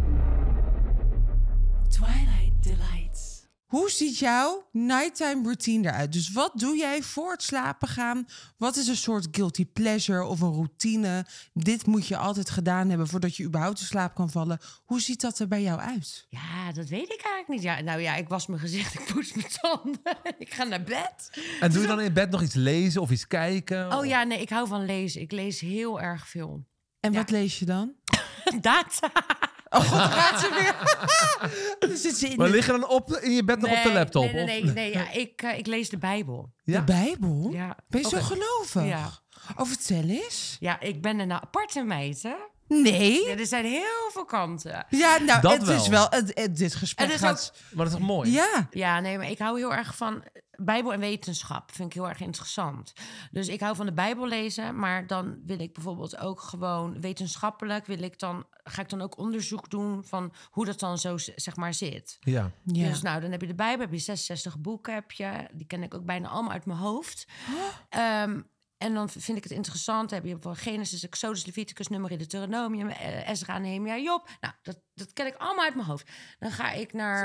Twilight Delights. Hoe ziet jouw nighttime routine eruit? Dus wat doe jij voor het slapen gaan? Wat is een soort guilty pleasure of een routine? Dit moet je altijd gedaan hebben voordat je überhaupt in slaap kan vallen. Hoe ziet dat er bij jou uit? Ja, dat weet ik eigenlijk niet. Ja, nou ja, ik was mijn gezicht, ik poets mijn tanden. Ik ga naar bed. En doe je dan in bed nog iets lezen of iets kijken? Oh ja, nee, ik hou van lezen. Ik lees heel erg veel. En wat lees je dan? Data. Oh god, daar gaat ze weer. Dan zit ze in Maar liggen dan in je bed nog op de laptop? Nee, ja, ik lees de Bijbel. Ja? de Bijbel? Ja. Ben je zo Oké. gelovig? Ja. Oh, vertel eens. Ja, ik ben een aparte meid, hè? Nee. Ja, er zijn heel veel kanten. Ja, nou, Dat het wel. is wel... dit gesprek Het is gaat... Maar dat is toch mooi? Ja. Ja, nee, maar ik hou heel erg van Bijbel en wetenschap. Vind ik heel erg interessant. Dus ik hou van de Bijbel lezen, maar dan wil ik bijvoorbeeld ook gewoon wetenschappelijk ga ik dan ook onderzoek doen van hoe dat dan zo zeg maar zit. Ja. Ja. Dus nou, dan heb je de Bijbel, heb je 66 boeken, die ken ik ook bijna allemaal uit mijn hoofd. En dan vind ik het interessant. Dan heb je van Genesis, Exodus, Leviticus, Numeri, Deuteronomium, Ezra, Nehemia, Job. Nou, dat ken ik allemaal uit mijn hoofd. Dan ga ik naar... Echt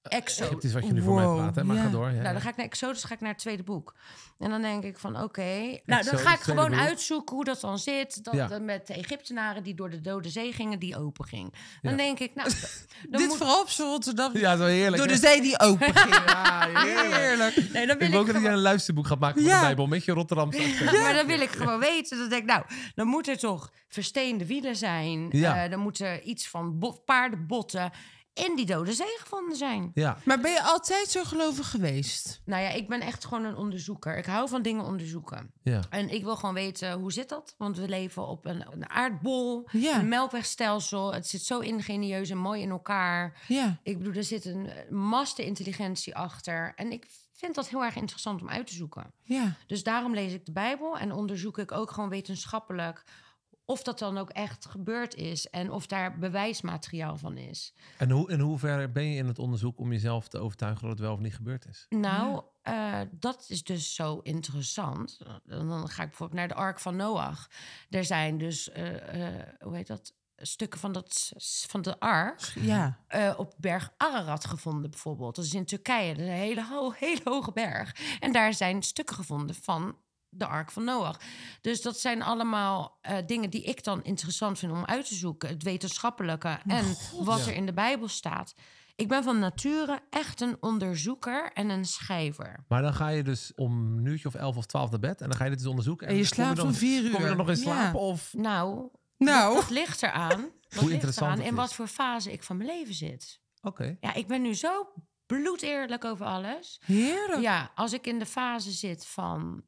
Exodus. Het is wat jullie voor mij praten, maar ga door. Ja, Nou, dan ga ik naar Exodus, ga ik naar het tweede boek. En dan denk ik van, oké. Nou, dan ga ik gewoon uitzoeken hoe dat dan zit. Dat met de Egyptenaren die door de Dode Zee gingen, die open ging. Dan denk ik, nou... Dit vooral op z'n Rotterdam. Ja, zo heerlijk. Door de zee die open ging. Ja, heerlijk. Nee, dan wil ik wil ook dat jij een luisterboek gaat maken van de Bijbel met je Rotterdamse accent. Maar dan wil ik gewoon weten. Dan denk ik, nou, dan moet er toch versteende wielen zijn. Ja. Dan moet er iets van paardenbotten in die Dode Zee gevonden zijn. Ja. Maar ben je altijd zo gelovig geweest? Nou ja, ik ben echt gewoon een onderzoeker. Ik hou van dingen onderzoeken. Ja. En ik wil gewoon weten, hoe zit dat? Want we leven op een aardbol, Ja. een melkwegstelsel. Het zit zo ingenieus en mooi in elkaar. Ja. Ik bedoel, er zit een master-intelligentie achter. En ik vind dat heel erg interessant om uit te zoeken. Ja. Dus daarom lees ik de Bijbel en onderzoek ik ook gewoon wetenschappelijk of dat dan ook echt gebeurd is en of daar bewijsmateriaal van is. En in hoeverre ben je in het onderzoek om jezelf te overtuigen dat het wel of niet gebeurd is? Nou, dat is dus zo interessant. Dan ga ik bijvoorbeeld naar de Ark van Noach. Er zijn dus, hoe heet dat? Stukken van de Ark Ja. op berg Ararat gevonden bijvoorbeeld. Dat is in Turkije, dat is een hele hoge berg. En daar zijn stukken gevonden van de Ark van Noach. Dus dat zijn allemaal dingen die ik dan interessant vind om uit te zoeken. Het wetenschappelijke en wat er in de Bijbel staat. Ik ben van nature echt een onderzoeker en een schrijver. Maar dan ga je dus om een uurtje of 11 of 12 naar bed en dan ga je dit dus onderzoeken. En je slaapt om 4 uur. Kom je dan nog in slapen? Of? Nou, dat ligt eraan. Hoe interessant het in is. wat voor fase ik van mijn leven zit. Oké. Ja, ik ben nu zo bloedeerlijk over alles. Heerlijk. Ja, als ik in de fase zit van...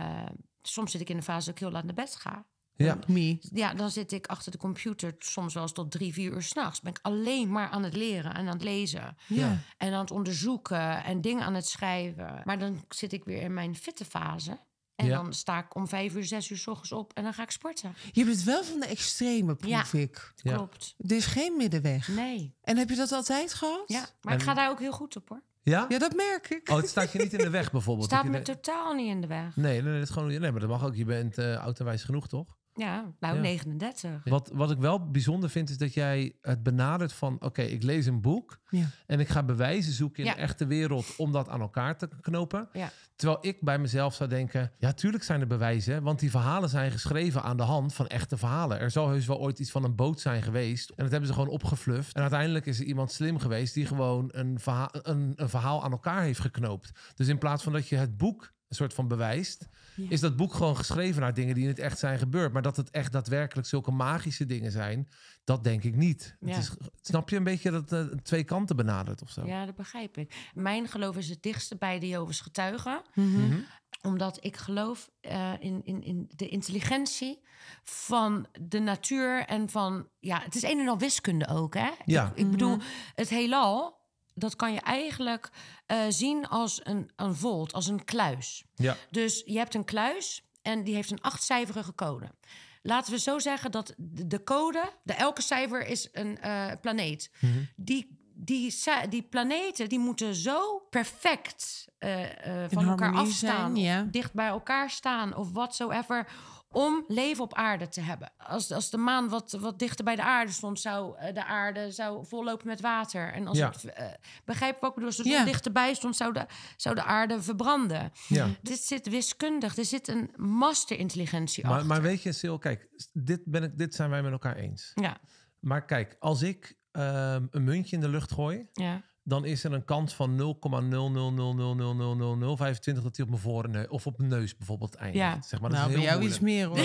soms zit ik in de fase dat ik heel laat naar bed ga. Ja. Ja, dan zit ik achter de computer soms wel eens tot 3-4 uur 's nachts. Ben ik alleen maar aan het leren en aan het lezen. Ja. En aan het onderzoeken en dingen aan het schrijven. Maar dan zit ik weer in mijn fitte fase. En dan sta ik om 5 uur, 6 uur 's ochtends op en dan ga ik sporten. Je bent wel van de extreme, proef ik. Ja. Klopt. Er is geen middenweg. Nee. En heb je dat altijd gehad? Ja, maar ik ga daar ook heel goed op, hoor. Ja? Ja, dat merk ik. Oh, het staat je niet in de weg bijvoorbeeld? Staat Dat me je totaal niet in de weg. Nee, dat is gewoon, nee, maar dat mag ook. Je bent oud en wijs genoeg, toch? Ja, nou, Ja. 39. Wat ik wel bijzonder vind, is dat jij het benadert van... oké, ik lees een boek Ja. en ik ga bewijzen zoeken in Ja. de echte wereld... om dat aan elkaar te knopen. Ja. Terwijl ik bij mezelf zou denken... ja, tuurlijk zijn er bewijzen, want die verhalen zijn geschreven aan de hand van echte verhalen. Er zal heus wel ooit iets van een boot zijn geweest. En dat hebben ze gewoon opgefluft. En uiteindelijk is er iemand slim geweest... die gewoon een verhaal aan elkaar heeft geknoopt. Dus in plaats van dat je het boek een soort van bewijst... is dat boek gewoon geschreven naar dingen die in het echt zijn gebeurd. Maar dat het echt daadwerkelijk zulke magische dingen zijn... dat denk ik niet. Ja. Het is, snap je een beetje dat het twee kanten benadert of zo? Ja, dat begrijp ik. Mijn geloof is het dichtste bij de Jehovah's getuigen. Omdat ik geloof in de intelligentie van de natuur en van... Ja, het is een en al wiskunde ook, hè? Ja. Ik bedoel, het heelal... dat kan je eigenlijk zien als een volt, als een kluis. Ja. Dus je hebt een kluis en die heeft een 8-cijferige code. Laten we zo zeggen dat de code... elke cijfer is een planeet. Die planeten die moeten zo perfect van elkaar harmonie afstaan... zijn, ja. of dicht bij elkaar staan of whatsoever... om leven op aarde te hebben. Als de maan wat dichter bij de aarde stond... zou de aarde vollopen met water. En als het, begrijp je wat ik bedoel? Als de zon dichterbij stond, zou de aarde verbranden. Ja. Dit zit wiskundig. Er zit een masterintelligentie achter. Maar weet je, Sil, kijk, dit zijn wij met elkaar eens. Ja, Maar kijk, als ik een muntje in de lucht gooi... ja. dan is er een kans van 0,000000025 dat hij op mijn voorneus of op mijn neus bijvoorbeeld eindigt. Ja. Zeg maar, dat Nou, is bij heel jou moeilijk. iets meer, hoor.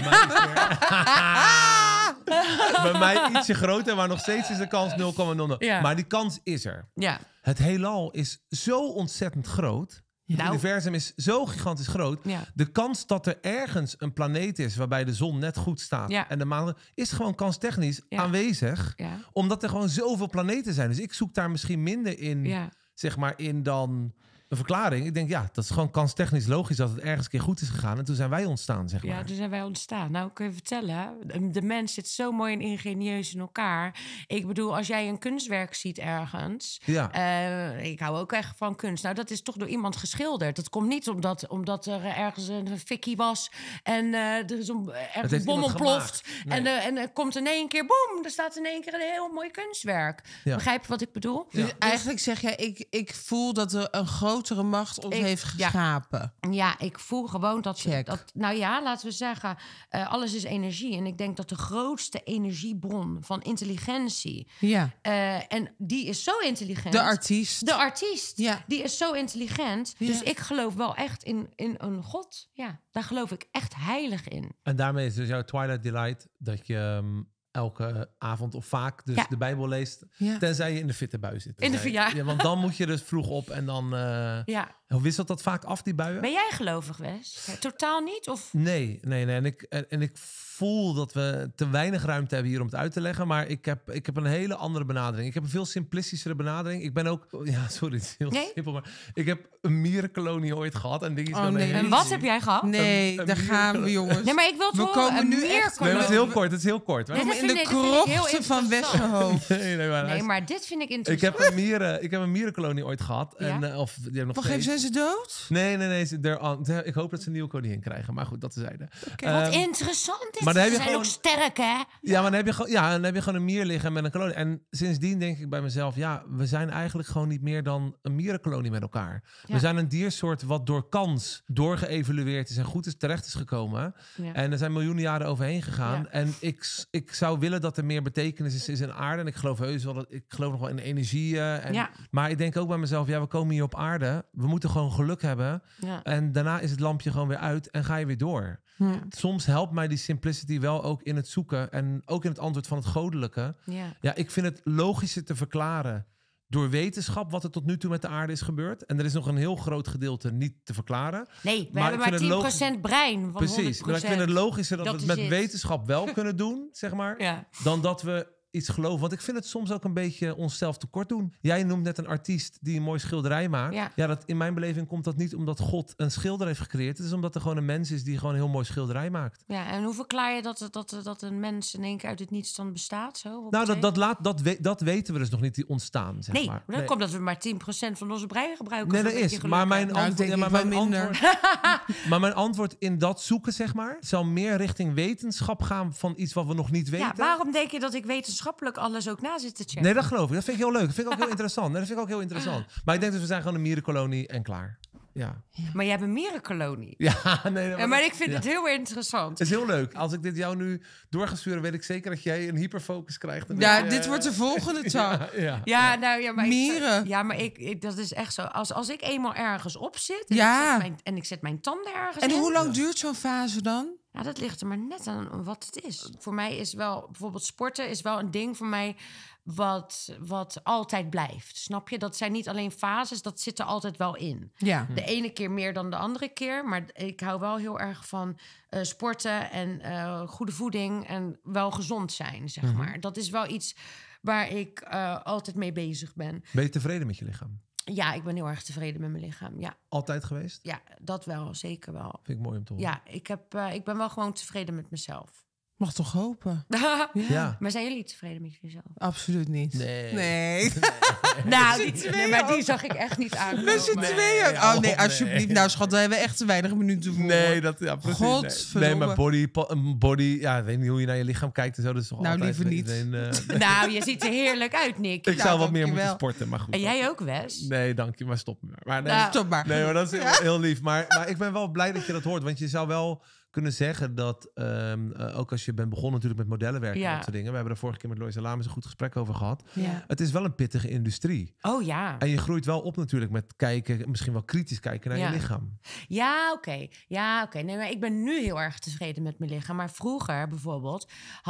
Bij mij ietsje groter, maar nog steeds is de kans 0,00. Ja. Maar die kans is er. Ja. Het heelal is zo ontzettend groot. Het Nou. universum is zo gigantisch groot. Ja. De kans dat er ergens een planeet is waarbij de zon net goed staat Ja. en de maan is gewoon kanstechnisch Ja. aanwezig. Ja. Omdat er gewoon zoveel planeten zijn. Dus ik zoek daar misschien minder in, Ja. zeg maar, in dan een verklaring. Ik denk, ja, dat is gewoon kanstechnisch logisch dat het ergens een keer goed is gegaan. En toen zijn wij ontstaan, zeg maar. Ja, toen zijn wij ontstaan. Nou, ik kan je vertellen, de mens zit zo mooi en ingenieus in elkaar. Ik bedoel, als jij een kunstwerk ziet ergens... Ja. Ik hou ook echt van kunst. Nou, dat is toch door iemand geschilderd. Dat komt niet omdat er ergens een fikkie was... en er is ergens een bom ontploft. Nee. En er komt in één keer, boem, er staat in één keer een heel mooi kunstwerk. Ja. Begrijp je wat ik bedoel? Dus eigenlijk zeg jij, ik voel dat er een grotere macht ons heeft geschapen. Ja, ik voel gewoon Check. nou ja, laten we zeggen, alles is energie. En ik denk dat de grootste energiebron van intelligentie... Ja. En die is zo intelligent. De artiest. De artiest, Ja. die is zo intelligent. Ja. Dus ik geloof wel echt in een God. Ja, daar geloof ik echt heilig in. En daarmee is dus jouw Twilight Delight dat je elke avond of vaak dus de Bijbel leest. Ja. Tenzij je in de fitte bui zit. In de ja. Want dan moet je dus vroeg op en dan... Ja. Hoe wisselt dat vaak af, die buien? Ben jij gelovig, Wes? Totaal niet? Of... Nee. En ik voel dat we te weinig ruimte hebben hier om het uit te leggen. Maar ik heb een hele andere benadering. Ik heb een veel simplistischere benadering. Ik ben ook... Ja, sorry, het is heel simpel. Maar ik heb een mierenkolonie ooit gehad. En En wat heb jij gehad? Nee, daar gaan we, jongens. Nee, maar ik wil het We horen. komen nu echt... Nee, het is heel kort. Het is heel kort. We komen in de krochten van Westerhoofd. Nee, maar dit vind ik interessant. Ik heb een mierenkolonie ooit gehad. Ja? En, of die hebben nog Wacht even, zijn ze dood? Nee. Ik hoop dat ze een nieuwe koningin krijgen. Maar goed, dat tezijde. Wat interessant is. Maar dan heb je ze zijn ook sterk, hè? Ja, maar dan heb je gewoon een mier liggen met een kolonie. En sindsdien denk ik bij mezelf... Ja, we zijn eigenlijk gewoon niet meer dan een mierenkolonie met elkaar. Ja. We zijn een diersoort wat door kans doorgeëvalueerd is... en goed is terecht is gekomen. Ja. En er zijn miljoenen jaren overheen gegaan. Ja. En ik zou willen dat er meer betekenis is in aarde. En ik geloof heus wel ik geloof nog wel in energie. Maar ik denk ook bij mezelf... Ja, we komen hier op aarde. We moeten gewoon geluk hebben. Ja. En daarna is het lampje gewoon weer uit en ga je weer door. Soms helpt mij die simplicity wel ook in het zoeken... en ook in het antwoord van het goddelijke. Ja, ik vind het logischer te verklaren... door wetenschap wat er tot nu toe met de aarde is gebeurd. En er is nog een heel groot gedeelte niet te verklaren. Nee, we hebben maar 10% brein van 100%. Precies, maar ik vind het logischer dat we het met het. wetenschap wel kunnen doen, zeg maar... dan dat we iets geloven. Want ik vind het soms ook een beetje onszelf tekort doen. Jij noemt net een artiest die een mooi schilderij maakt. Ja, dat, in mijn beleving komt dat niet omdat God een schilder heeft gecreëerd. Het is omdat er gewoon een mens is die gewoon een heel mooi schilderij maakt. Ja, en hoe verklaar je dat een mens in één keer uit het niets dan bestaat? Zo, Nou, dat weten we dus nog niet, die ontstaan, zeg maar. Dat komt dat we maar 10% van onze brein gebruiken. Nee, dat is. Maar mijn antwoord in dat zoeken, zeg maar, zal meer richting wetenschap gaan van iets wat we nog niet weten. Ja, waarom denk je dat ik wetenschappelijk alles ook na zit te checken? Nee, dat geloof ik. Dat vind ik heel leuk. Dat vind ik ook heel interessant. Nee, dat vind ik ook heel interessant. Maar ik denk dus, we zijn gewoon een mierenkolonie en klaar. Ja. Maar jij hebt een mierenkolonie. Ja, nee. Maar ik vind het heel interessant. Het is heel leuk. Als ik dit jou nu door ga sturen, weet ik zeker dat jij een hyperfocus krijgt. Ja, dit wordt de volgende tak. Maar mieren. Maar dat is echt zo. Als ik eenmaal ergens op zit en ik zet mijn tanden ergens in. En hoe lang duurt zo'n fase dan? Ja, dat ligt er maar net aan wat het is. Voor mij is wel, bijvoorbeeld sporten is wel een ding voor mij wat altijd blijft. Snap je? Dat zijn niet alleen fases, dat zit er altijd wel in. Ja. De ene keer meer dan de andere keer. Maar ik hou wel heel erg van sporten en goede voeding en wel gezond zijn, zeg maar. Dat is wel iets waar ik altijd mee bezig ben. Ben je tevreden met je lichaam? Ja, ik ben heel erg tevreden met mijn lichaam, ja. Altijd geweest? Ja, dat wel, zeker wel. Vind ik mooi om te horen. Ja, ik ben wel gewoon tevreden met mezelf. Mag toch hopen? Ja. Maar zijn jullie tevreden met jezelf? Absoluut niet. Nee. Nou, maar die zag ik echt niet aan. Met z'n tweeën. Oh nee, alsjeblieft. Nou schat, we hebben echt te weinig minuten voor. Nee, precies. Godverdomme. Nee, maar body, ja, ik weet niet hoe je naar je lichaam kijkt en zo. Dat is toch nou, altijd liever niet. Iedereen, Nou, je ziet er heerlijk uit, Nick. Ik zou wat meer moeten sporten, maar goed. En jij ook, Wes? Nee, dank je, maar stop maar. Nee, stop maar. Nee, maar dat is heel lief. Maar ik ben wel blij dat je dat hoort, want je zou wel kunnen zeggen dat, ook als je bent begonnen natuurlijk met modellenwerk en dat soort dingen. We hebben er vorige keer met Lois Alames een goed gesprek over gehad. Ja. Het is wel een pittige industrie. Oh ja. En je groeit wel op natuurlijk met kijken, misschien wel kritisch kijken naar je lichaam. Ja, oké. Nee, maar ik ben nu heel erg tevreden met mijn lichaam. Maar vroeger bijvoorbeeld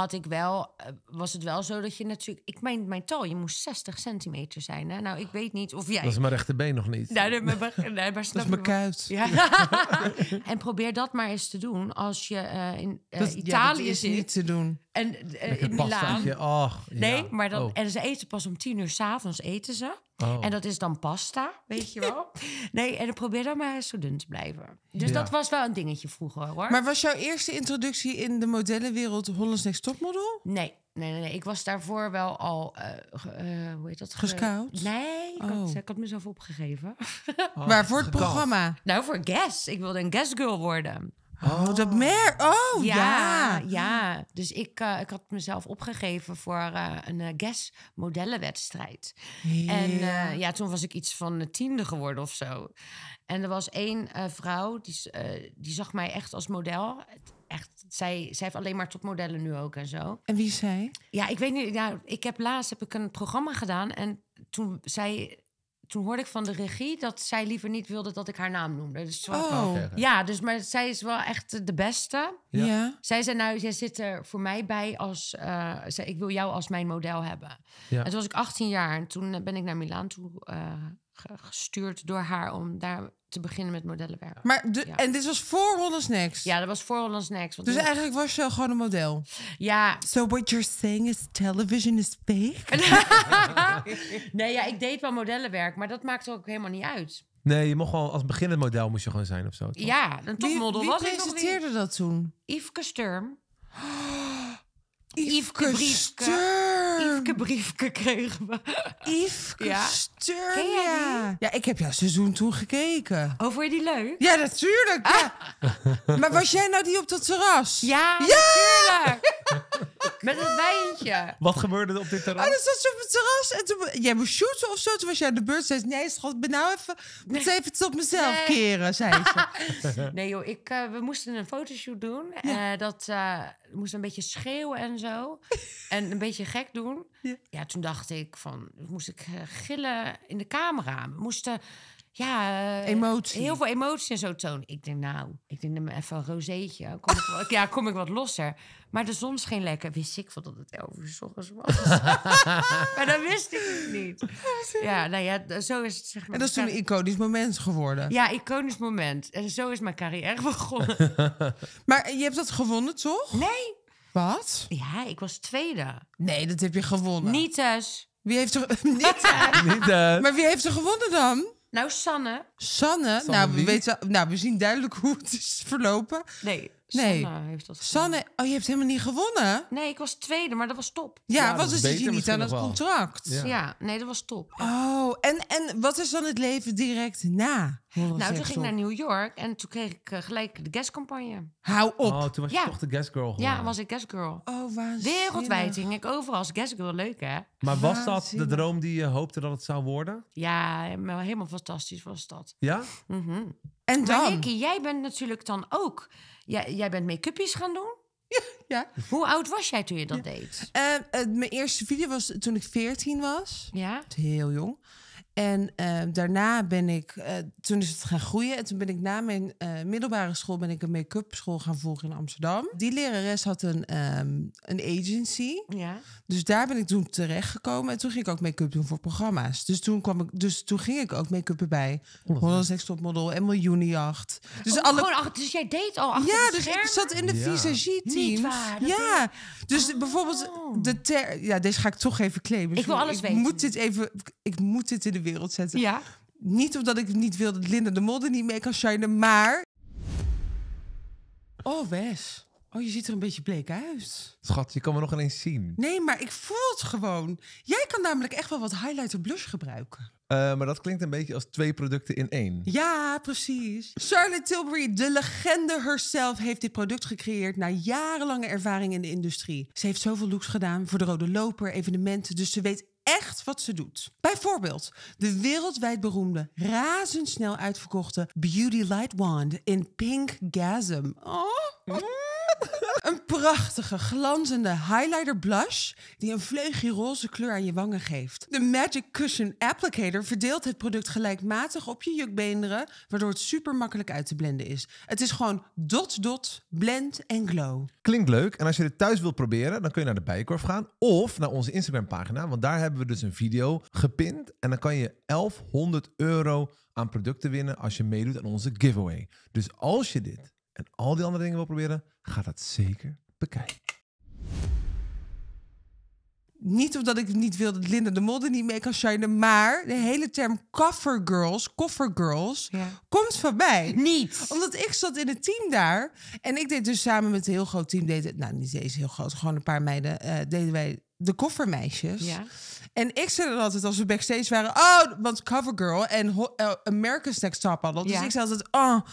was het wel zo dat je natuurlijk... Mijn talje moest 60 centimeter zijn. Hè? Nou, ik weet niet of jij... Dat is mijn rechterbeen nog niet. Maar dat is mijn kuit. Ja. En probeer dat maar eens te doen als je in Italië is zit. Niet te doen. En in Milaan. Nee, maar dan, en ze eten pas om 10:00 's avonds eten ze. Oh. En dat is dan pasta, weet je wel. Nee, en ik probeer dan maar zo dun te blijven. Dus dat was wel een dingetje vroeger, hoor. Maar was jouw eerste introductie in de modellenwereld Holland's Next Topmodel? Nee. Ik was daarvoor wel al, hoe heet dat? Gescout? Nee, ik had mezelf opgegeven. Maar voor het programma? Nou, voor Guess. Ik wilde een Guess Girl worden. Oh, dat meer. Oh, ja. Ja. Dus ik had mezelf opgegeven voor een Guess modellenwedstrijd. Ja. En toen was ik iets van 10e geworden of zo. En er was één vrouw, die zag mij echt als model. Echt, zij heeft alleen maar topmodellen nu ook en zo. En wie is zij? Ja, ik weet niet. Ja, laatst heb ik een programma gedaan. En toen hoorde ik van de regie dat zij liever niet wilde dat ik haar naam noemde. Dus ja, dus maar zij is wel echt de beste. Ja. Zij zei, nou, jij zit er voor mij bij als... ik wil jou als mijn model hebben. Ja. En toen was ik 18 jaar en toen ben ik naar Milaan toe gestuurd door haar om daar te beginnen met modellenwerk. Maar en dit was voor Holland's Next? Ja, dat was voor Holland's Next. Dus eigenlijk was je gewoon een model? Ja. So what you're saying is television is fake? Nee, ja, ik deed wel modellenwerk, maar dat maakte ook helemaal niet uit. Nee, je mocht gewoon als beginnend model moest je gewoon zijn of zo. Toch? Ja, een topmodel wie was ik nog presenteerde niet. dat toen? Yveske Sturm. Yveske Sturm. Yveske Briefke kregen we. Yveske Sturm, Ken jij ja. Ja, ik heb jouw seizoen toen gekeken. Oh, vond je die leuk? Ja, natuurlijk. Ja. Maar was jij nou die op dat terras? Ja, natuurlijk. Met het wijntje. Wat gebeurde er op dit terras? Oh, dan zat ze op het terras en toen jij moest shooten of zo. Toen was jij aan de beurt. Zei ze, nee, schat, ik ben nou even... moet even het op mezelf keren, zei ze. Nee joh, we moesten een fotoshoot doen. We moesten een beetje schreeuwen en zo. En een beetje gek doen. Ja, toen dacht ik van... moest ik gillen in de camera. We moesten... emotie. Heel veel emotie en zo tonen. Ik denk even een rozeetje. Kom ik wat losser. Maar de zon scheen lekker. Wist ik van dat het 11 uur 's ochtends was. Maar dat wist ik niet. Ja, nou ja, zo is het zeg maar. En dat is toen een iconisch moment geworden. Ja, iconisch moment. En zo is mijn carrière begonnen. Maar je hebt dat gewonnen, toch? Nee. Wat? Ja, ik was tweede. Nee, dat heb je gewonnen. Niet dus. Wie heeft er... Niet Maar wie heeft er gewonnen dan? Nou, Sanne. Sanne? We zien duidelijk hoe het is verlopen. Nee, Sanne heeft dat gewonnen. Sanne, je hebt helemaal niet gewonnen? Nee, ik was tweede, maar dat was top. Ja, wat zit je niet aan het contract? Ja, nee, dat was top. Oh, en wat is dan het leven direct na? Toen ging ik naar New York en toen kreeg ik gelijk de Guess-campagne. Hou op. Oh, toen was je toch de Guess Girl geworden. Ja, was ik Guess Girl. Oh, waanzinnig. Wereldwijd ging ik overal als Guess Girl. Leuk, hè? Maar was dat de droom die je hoopte dat het zou worden? Ja, helemaal fantastisch was dat. Ja? Mm-hmm. En dan? Maar Nicky, jij bent natuurlijk dan ook... Jij bent make-upjes gaan doen? Ja. Hoe oud was jij toen je dat deed? Mijn eerste video was toen ik 14 was. Ja? Heel jong. En daarna ben ik, toen is het gaan groeien. En toen ben ik na mijn middelbare school ben ik een make-up school gaan volgen in Amsterdam. Die lerares had een agency. Ja. Dus daar ben ik toen terechtgekomen. En toen ging ik ook make-up doen voor programma's. Dus toen ging ik ook make-up erbij. Holland's Next Topmodel en Miljoenenjacht. Dus dus jij deed al achter ja, de dus schermen? ik zat in de visagie-team. Niet waar. Ja, dus bijvoorbeeld deze ga ik toch even claimen. Ik wil alles weten. Ik moet dit in de wereld zetten. Ja. Niet omdat ik niet wil dat Linda de Mol er niet mee kan shinen, maar... Oh, Wes. Oh, je ziet er een beetje bleek uit. Schat, je kan me nog eens zien. Nee, maar ik voel het gewoon. Jij kan namelijk echt wel wat highlighter blush gebruiken. Maar dat klinkt een beetje als 2 producten in 1. Ja, precies. Charlotte Tilbury, de legende herself, heeft dit product gecreëerd na jarenlange ervaring in de industrie. Ze heeft zoveel looks gedaan voor de Rode Loper, evenementen, dus ze weet echt wat ze doet. Bijvoorbeeld de wereldwijd beroemde, razendsnel uitverkochte Beauty Light Wand in Pink Gasm. Oh. Een prachtige, glanzende highlighter blush die een vleugje roze kleur aan je wangen geeft. De Magic Cushion Applicator verdeelt het product gelijkmatig op je jukbeenderen, waardoor het super makkelijk uit te blenden is. Het is gewoon dot, blend en glow. Klinkt leuk. En als je dit thuis wilt proberen, dan kun je naar de Bijenkorf gaan of naar onze Instagram-pagina, want daar hebben we dus een video gepind en dan kan je €1100 aan producten winnen als je meedoet aan onze giveaway. Dus als je dit en al die andere dingen wil proberen, ga dat zeker bekijken. niet omdat ik niet wil dat Linda de Mol er niet mee kan shinen, maar de hele term koffergirls, komt van mij. Niet. Omdat ik zat in het team daar en ik deed dus samen met een heel groot team, niet eens heel groot, gewoon een paar meiden, deden wij de koffermeisjes. Ja. En ik zei dan altijd als we backstage waren, want Covergirl en America's Next Topmodel. Dus ik zei altijd,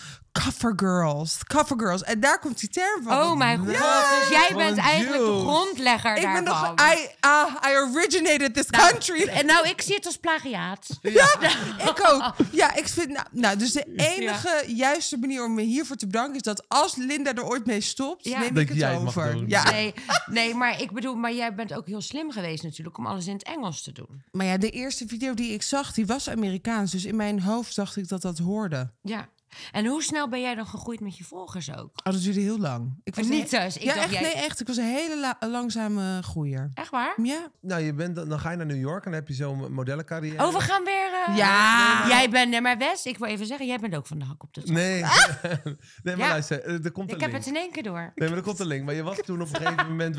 Covergirls. En daar komt die term van. Oh mijn god, dus jij bent eigenlijk de grondlegger daarvan. I originated this country. En nou, ik zie het als plagiaat. Ja, ik ook. Ja, ik vind, dus de enige juiste manier om me hiervoor te bedanken is dat als Linda er ooit mee stopt, neem ik het over. Ja. Nee, maar ik bedoel, maar jij bent ook heel slim geweest natuurlijk om alles in het Engels te doen. Maar ja, de eerste video die ik zag, die was Amerikaans. Dus in mijn hoofd dacht ik dat hoorde. Ja. En hoe snel ben jij dan gegroeid met je volgers ook? Dat duurde heel lang. Ik was niet thuis. Echt. Ik was een hele langzame groeier. Echt waar? Ja. Nou, dan ga je naar New York en dan heb je zo'n modellencarrière. Oh, we gaan weer... Jij bent... maar Wes, ik wil even zeggen, jij bent ook van de hak op de top. Nee, maar luister, er komt een link. Ik heb het in één keer door. Nee, maar er komt een link. Maar je was toen op een gegeven moment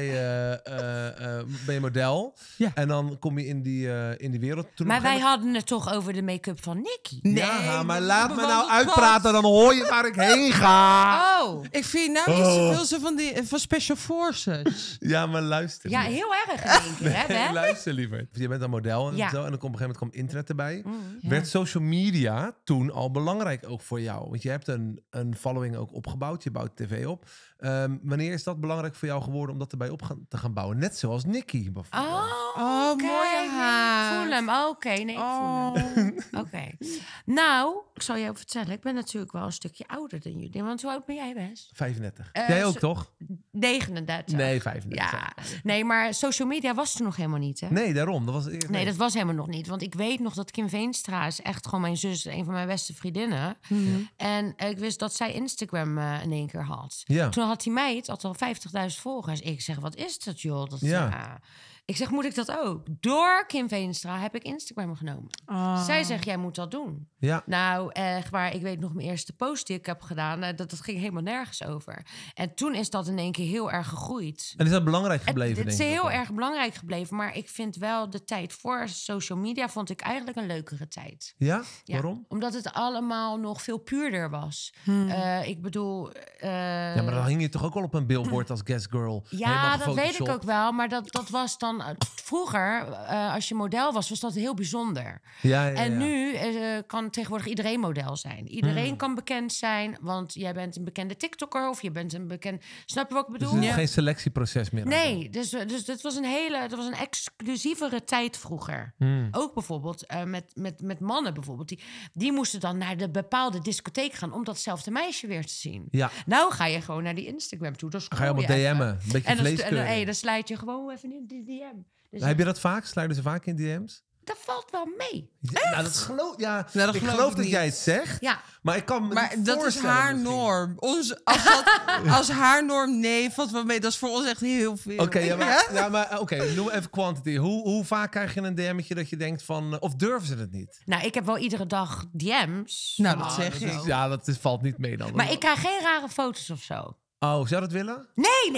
ben je model. Ja. En dan kom je in die wereld. Toen maar wij hadden het toch over de make-up van Nicky? Nee, ja, maar laat me nou uitpraten, dan hoor je waar ik heen ga. Oh. Ik vind nou iets te veel zo van Special Forces. Ja, maar luister. Ja, heel erg in één keer, hè? Nee, luister liever. Je bent een model en zo. En dan op een gegeven moment kwam internet erbij. Werd social media toen al belangrijk ook voor jou? Want je hebt een following ook opgebouwd. Je bouwt tv op. Wanneer is dat belangrijk voor jou geworden om dat erbij op te gaan bouwen? Net zoals Nicky bijvoorbeeld. Mooi haar. Ik voel hem. Oké, ik voel hem. Oké. Nou, ik zal je ook vertellen. Ik ben natuurlijk wel een stukje ouder dan jullie. Want hoe oud ben jij, Wes? 35. Jij ook, toch? 39. Nee, 35. Ja. Nee, maar social media was toen nog helemaal niet, hè? Nee, daarom. Nee, dat was helemaal nog niet. Want ik weet nog dat Kim Veenstra is echt gewoon mijn zus, een van mijn beste vriendinnen. Mm-hmm. En ik wist dat zij Instagram in één keer had. Ja. Toen had die meid al 50.000 volgers. Ik zeg, wat is dat, joh? Ik zeg, moet ik dat ook? Door Kim Veenstra heb ik Instagram genomen. Zij zegt, jij moet dat doen. Ja. Nou, echt waar, ik weet nog mijn eerste post die ik heb gedaan. Dat ging helemaal nergens over. En toen is dat in één keer heel erg gegroeid. En is dat belangrijk gebleven? Het is heel erg belangrijk gebleven. Maar ik vind wel de tijd voor social media vond ik eigenlijk een leukere tijd. Ja? Waarom? Omdat het allemaal nog veel puurder was. Ik bedoel... ja, maar dan hing je toch ook al op een billboard als guest girl? Ja, dat weet ik ook wel. Maar dat was dan... Vroeger, als je model was dat heel bijzonder. En nu kan tegenwoordig iedereen model zijn. Iedereen kan bekend zijn, want jij bent een bekende TikToker of je bent een bekend... Snap je wat ik bedoel? Dus het is geen selectieproces meer. Nee, dus het was een exclusievere tijd vroeger. Ook bijvoorbeeld met mannen bijvoorbeeld. Die moesten dan naar de bepaalde discotheek gaan om datzelfde meisje weer te zien. Ja. Nou ga je gewoon naar die Instagram toe. Dan ga je allemaal DM'en, een beetje vleeskeuren. Dan sluit je gewoon even in die DM. Dus heb je dat vaak? Sluiten ze vaak in DM's? Dat valt wel mee. Ja, dat geloof dat jij het zegt. Ja. Maar ik kan me niet dat is haar norm. Als haar norm, nee, valt wel mee. Dat is voor ons echt heel veel. Oké, noem even quantity. Hoe vaak krijg je een DM'tje dat je denkt van... Of durven ze het niet? Nou, ik heb wel iedere dag DM's. Nou, dat zeg je. Ja, dat valt niet mee dan. Maar ik krijg geen rare foto's of zo. Oh, zou je dat willen? Nee.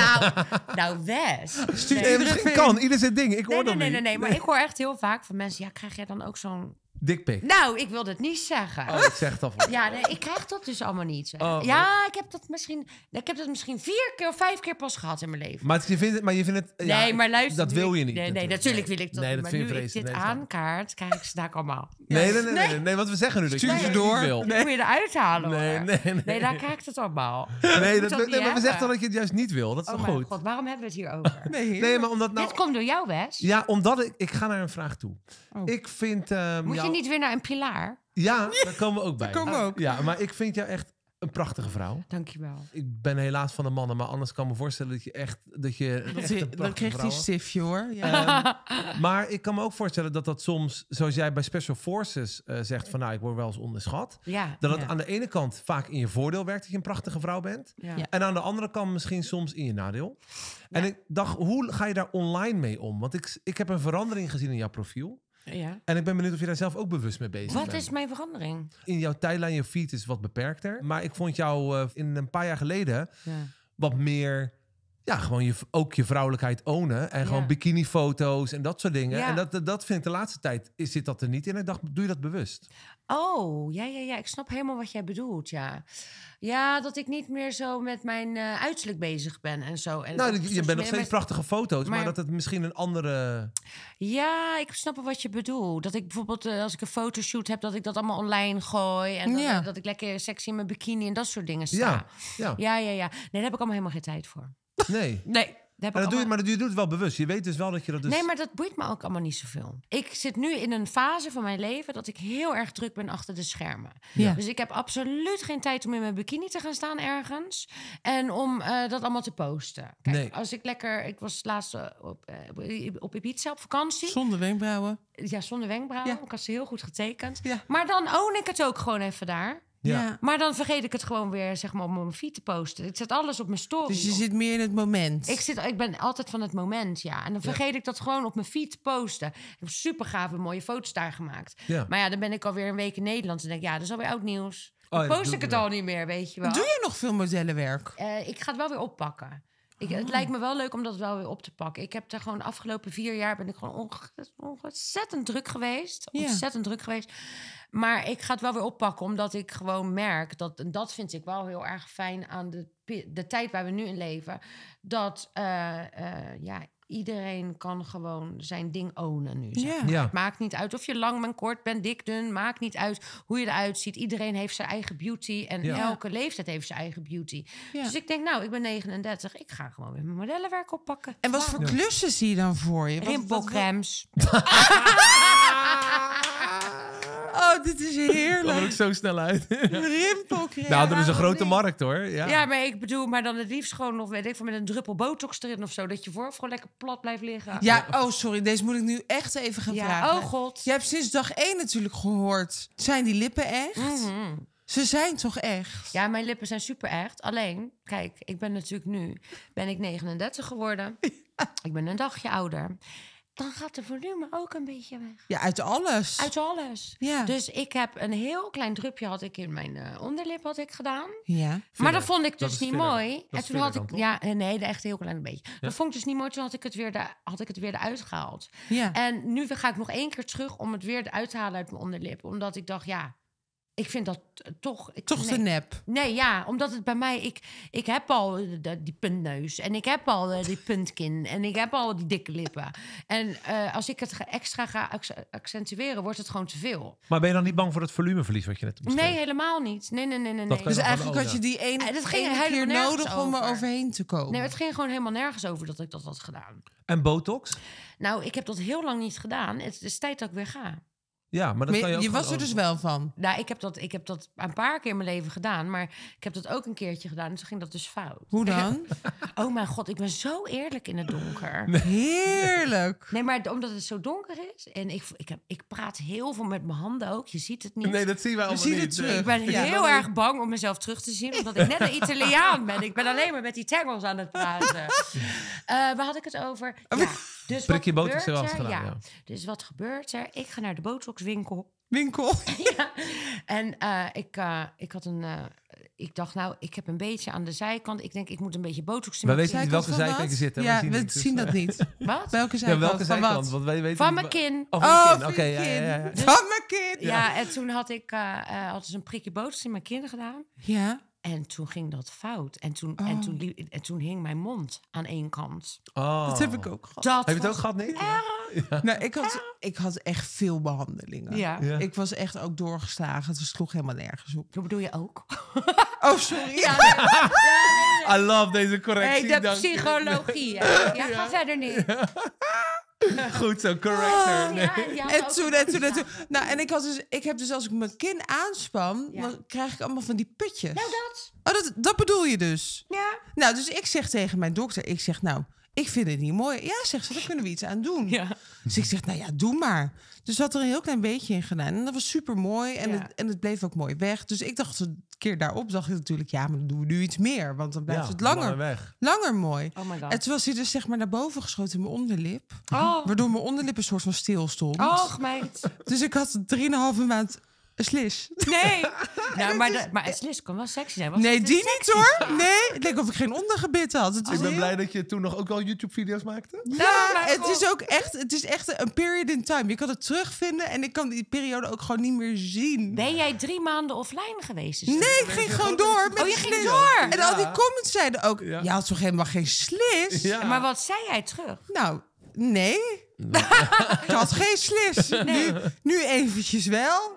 Nou, Wes. Misschien kan, ieder zijn ding. Ik hoor nee, maar ik hoor echt heel vaak van mensen... Ja, krijg jij dan ook zo'n... Dickpic? Nou, ik wil het niet zeggen. Oh, ik zeg het al voor. Ja, nee, ik krijg dat dus allemaal niet. Ja, ik heb dat misschien 4 keer of 5 keer pas gehad in mijn leven. Maar je vindt het... Nee, maar luister... Dat wil je niet. Nee, natuurlijk wil ik dat. Nee, dat maar vind je nu ik dit aankaart, krijg ik ze daar allemaal. Nee, wat we zeggen nu. Dat stuur ze door. Dan moet je eruit halen, hoor. Nee, daar krijg ik het allemaal. Nee, maar we zeggen toch dat je het juist niet wil. Dat is toch goed? God, waarom hebben we het hier over? Nee, maar omdat nou... Dit komt door jou, Wes. Ja, omdat ik ga naar een vraag toe. Ik vind... Moet je niet weer naar een pilaar? Ja, daar komen we ook bij. Daar komen we ook. Ja, maar ik vind jou echt een prachtige vrouw. Dankjewel. Ik ben helaas van de mannen, maar anders kan me voorstellen dat je echt een prachtige vrouw... Dan krijgt hij een stiftje, hoor. Ja. Maar ik kan me ook voorstellen dat soms, zoals jij bij Special Forces zegt van nou, ik word wel eens onderschat. Ja, dat het aan de ene kant vaak in je voordeel werkt dat je een prachtige vrouw bent. Ja. En aan de andere kant misschien soms in je nadeel. Ja. En ik dacht, hoe ga je daar online mee om? Want ik heb een verandering gezien in jouw profiel. Ja. En ik ben benieuwd of je daar zelf ook bewust mee bezig bent. Wat is mijn verandering? In jouw tijdlijn, je feed is wat beperkter. Maar ik vond jou in een paar jaar geleden wat meer Ja, gewoon ook je vrouwelijkheid ownen. En gewoon bikinifoto's en dat soort dingen. Ja. En dat vind ik de laatste tijd, zit dat er niet in. Ik dacht, doe je dat bewust? Oh, ja. Ik snap helemaal wat jij bedoelt, ja. Ja, dat ik niet meer zo met mijn uiterlijk bezig ben en zo. En Nou, je bent nog steeds prachtige foto's, maar dat het misschien een andere... Ja, ik snap wel wat je bedoelt. Dat ik bijvoorbeeld, als ik een fotoshoot heb, dat ik dat allemaal online gooi. En dat ik lekker sexy in mijn bikini en dat soort dingen sta. Ja. Nee, daar heb ik allemaal helemaal geen tijd voor. Nee. Maar dat doe je het wel bewust. Je weet dus wel dat je dat dus... Nee, maar dat boeit me ook allemaal niet zoveel. Ik zit nu in een fase van mijn leven dat ik heel erg druk ben achter de schermen. Ja. Dus ik heb absoluut geen tijd om in mijn bikini te gaan staan ergens. En om dat allemaal te posten. Kijk, als ik lekker... Ik was laatst op Ibiza op vakantie. Zonder wenkbrauwen. Ja, zonder wenkbrauwen. Ja. Ik had ze heel goed getekend. Ja. Maar dan own ik het ook gewoon even daar. Ja. Maar dan vergeet ik het gewoon weer, zeg maar, op mijn feed te posten. Ik zet alles op mijn story. Dus je zit meer in het moment. Ik ben altijd van het moment, ja. En dan vergeet ik dat gewoon op mijn feed te posten. Ik heb super gave, mooie foto's daar gemaakt. Ja. Maar ja, dan ben ik alweer een week in Nederland. En denk ik, ja, dat is alweer oud nieuws. Dan post ik het al niet meer, weet je wel. Doe je nog veel modellenwerk? Ik ga het wel weer oppakken. Het lijkt me wel leuk om dat wel weer op te pakken. Ik heb daar gewoon de afgelopen 4 jaar... ben ik gewoon ontzettend druk geweest. Ontzettend druk geweest. Maar ik ga het wel weer oppakken, omdat ik gewoon merk... en dat vind ik wel heel erg fijn aan de tijd waar we nu in leven... dat iedereen kan gewoon zijn ding ownen nu. Zeg maar. Ja. Het maakt niet uit of je lang bent, kort bent, dik, dun. Maakt niet uit hoe je eruit ziet. Iedereen heeft zijn eigen beauty. En elke leeftijd heeft zijn eigen beauty. Ja. Dus ik denk, nou, ik ben 39. Ik ga gewoon weer mijn modellenwerk oppakken. En wat voor klussen zie je dan voor je? Rimpelcremes. Oh, dit is heerlijk. Dat ik zo snel uit. Rimpelcreme. Nou, dat is een grote markt, hoor. Ja, maar ik bedoel, maar dan het liefst gewoon nog, weet ik, van met een druppel botox erin of zo, dat je vooraf gewoon lekker plat blijft liggen. Ja, oh sorry, deze moet ik nu echt even gaan vragen. Oh god. Je hebt sinds dag 1 natuurlijk gehoord. Zijn die lippen echt? Mm-hmm. Ze zijn toch echt? Ja, mijn lippen zijn super echt. Alleen, kijk, ik ben natuurlijk nu, ben ik 39 geworden. Ik ben een dagje ouder. Dan gaat de volume ook een beetje weg. Ja, uit alles. Uit alles. Ja. Dus ik heb een heel klein drupje had ik in mijn onderlip had ik gedaan. Ja. Maar dat vond ik dus niet filler. mooi. Dat En toen had ik dan, nee, de echt heel klein beetje. Dat vond ik dus niet mooi. Toen had ik het weer eruit gehaald. Ja. En nu ga ik nog 1 keer terug om het weer eruit te halen uit mijn onderlip, omdat ik dacht, ja, ik vind dat toch... Toch te nep. Nee, ja, omdat het bij mij... Ik heb al die puntneus. En ik heb al die puntkin. En ik heb al die dikke lippen. En als ik het extra ga accentueren, wordt het gewoon te veel. Maar ben je dan niet bang voor het volumeverlies wat je net beschreef? Nee, helemaal niet. Nee. Dat kan Dus je eigenlijk van had je die dat ging ene keer helemaal nodig nergens om er over. overheen te komen. Nee, het ging gewoon helemaal nergens over dat ik dat had gedaan. En botox? Nou, ik heb dat heel lang niet gedaan. Het is tijd dat ik weer ga. Ja, maar dat kan je ook je was gewoon er dus wel van. Nou, ik heb dat een paar keer in mijn leven gedaan. Maar ik heb dat ook een keertje gedaan. En toen ging dat dus fout. Hoe dan? Oh mijn god, ik ben zo eerlijk in het donker. Heerlijk. Nee, maar omdat het zo donker is. En ik praat heel veel met mijn handen ook. Je ziet het niet. Nee, dat zien wij allemaal zien niet. het terug. Ik ben heel erg bang om mezelf terug te zien. Omdat ik net een Italiaan ben. Ik ben alleen maar met die tangles aan het praten. Waar had ik het over? Ja, dus Prikje wat botox gebeurt was er? gedaan, ja. Dus wat gebeurt er? Ik ga naar de botoxwinkel. Winkel. Ja. En ik had een... ik dacht, nou, ik heb een beetje aan de zijkant. Ik denk, ik moet een beetje botox in We mijn weten niet Zijkant welke van zijkant je wat? zit. Hè? Ja, zien we niet, dus, zien dat niet. Wat? Welke Ja, zijkant? welke Van zijkant? wat? Want wij weten Van niet mijn wa- kin. Oh, van je Oh, kin. van Oké, je ja, kin. ja, ja. Van mijn kind. Ja, en toen had ik dus een prikje botox in mijn kin gedaan. Ja. En toen ging dat fout. En toen hing mijn mond aan één kant. Oh. Dat heb ik ook gehad. Dat Heb je het was ook gehad, niet? Nou, ik had echt veel behandelingen. Ja. Ja. Ik was echt ook doorgeslagen. Het sloeg helemaal nergens op. Hoe bedoel je ook? Oh, sorry. I love deze correctie. Hey, de dank je. psychologie. Hè? Ja, ga verder niet. Goed zo, corrector. Nee. Ja, Nou, en ik heb dus als ik mijn kin aanspan, Ja. dan krijg ik allemaal van die putjes. Nou, dat. Oh, dat bedoel je dus? Ja. Nou, dus ik zeg tegen mijn dokter, ik vind het niet mooi. Ja, zegt ze, daar kunnen we iets aan doen. Ja. Dus ik zeg, nou ja, doe maar. Dus ze had er een heel klein beetje in gedaan. En dat was super mooi. En, Ja. het bleef ook mooi weg. Dus ik dacht een keer daarop, dacht ik natuurlijk, ja, maar dan doen we nu iets meer. Want dan blijft Ja, het langer weg. mooi. Oh my god. En toen was hij dus zeg maar naar boven geschoten in mijn onderlip. Oh. Waardoor mijn onderlip een soort van stil stond. Och, meid. Dus ik had 3,5 maand Slis. Nee. Nou, maar Slis kan wel sexy zijn. Was Nee, het die sexy? niet hoor. Nee, ik denk of ik geen ondergebit had. Het was Ik ben heel- blij dat je toen nog ook al YouTube-video's maakte. Ja, maar het goed. is ook echt, het is echt een period in time. Je kan het terugvinden en ik kan die periode ook gewoon niet meer zien. Ben jij 3 maanden offline geweest? Dus Nee, ik ging gewoon door. Met Oh, je de ging slis. door? En al die comments zeiden ook, Ja. je had toch helemaal geen slis? Ja. Maar wat zei jij terug? Nou, nee. Ik had geen slis. Nu eventjes wel.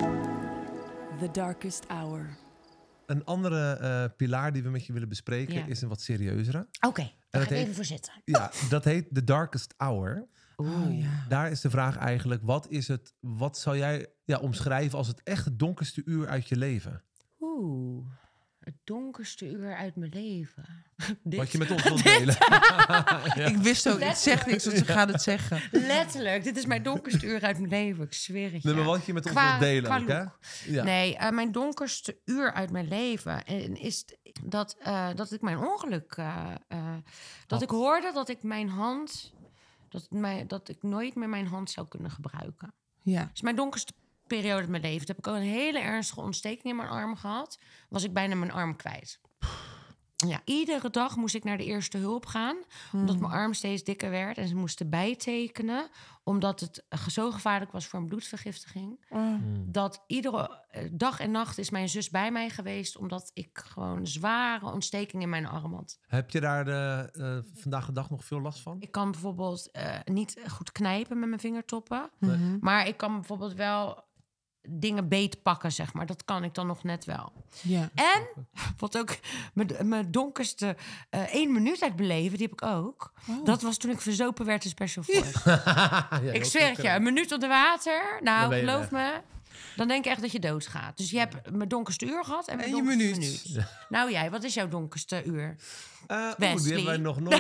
The darkest hour. Een andere pilaar die we met je willen bespreken Ja. is een wat serieuzere. Oké, daar ga dat ik heet- even voor zitten. Ja, dat heet The Darkest Hour. Oh, ja. Daar is de vraag eigenlijk, wat zou jij omschrijven als het echt het donkerste uur uit je leven? Oeh, het donkerste uur uit mijn leven. Dit. Wat je met ons wilt delen. Ik wist ook, het zegt niks, want ze gaat het zeggen. Letterlijk, dit is mijn donkerste uur uit mijn leven. Ik zweer het je. Nee, maar wat je met ons Qua- wilt delen qua ook, hè? look. Ja. Nee, mijn donkerste uur uit mijn leven is dat ik mijn ongeluk... dat ik hoorde dat ik mijn hand... Dat ik nooit meer mijn hand zou kunnen gebruiken. Ja. Dat is mijn donkerste periode uit mijn leven. Toen heb ik ook een hele ernstige ontsteking in mijn arm gehad. Was ik bijna mijn arm kwijt. Ja, iedere dag moest ik naar de eerste hulp gaan. Omdat mijn arm steeds dikker werd. En ze moesten bijtekenen. Omdat het zo gevaarlijk was voor een bloedvergiftiging. Dat iedere dag en nacht is mijn zus bij mij geweest. Omdat ik gewoon een zware ontsteking in mijn arm had. Heb je daar vandaag de dag nog veel last van? Ik kan bijvoorbeeld niet goed knijpen met mijn vingertoppen. Nee. Maar ik kan bijvoorbeeld wel dingen beetpakken, zeg maar. Dat kan ik dan nog net wel. Ja. En wat ook mijn donkerste 1 minuut uit beleven, die heb ik ook. Dat was toen ik verzopen werd in Special Force. Ik zweer het je, een minuut onder water. Dan Nou, ben je geloof weg. me. Dan denk ik echt dat je doodgaat. Dus je hebt mijn donkerste uur gehad en mijn En je donkerste minuut. minuut. Nou jij, wat is jouw donkerste uur? Die Wesley. hebben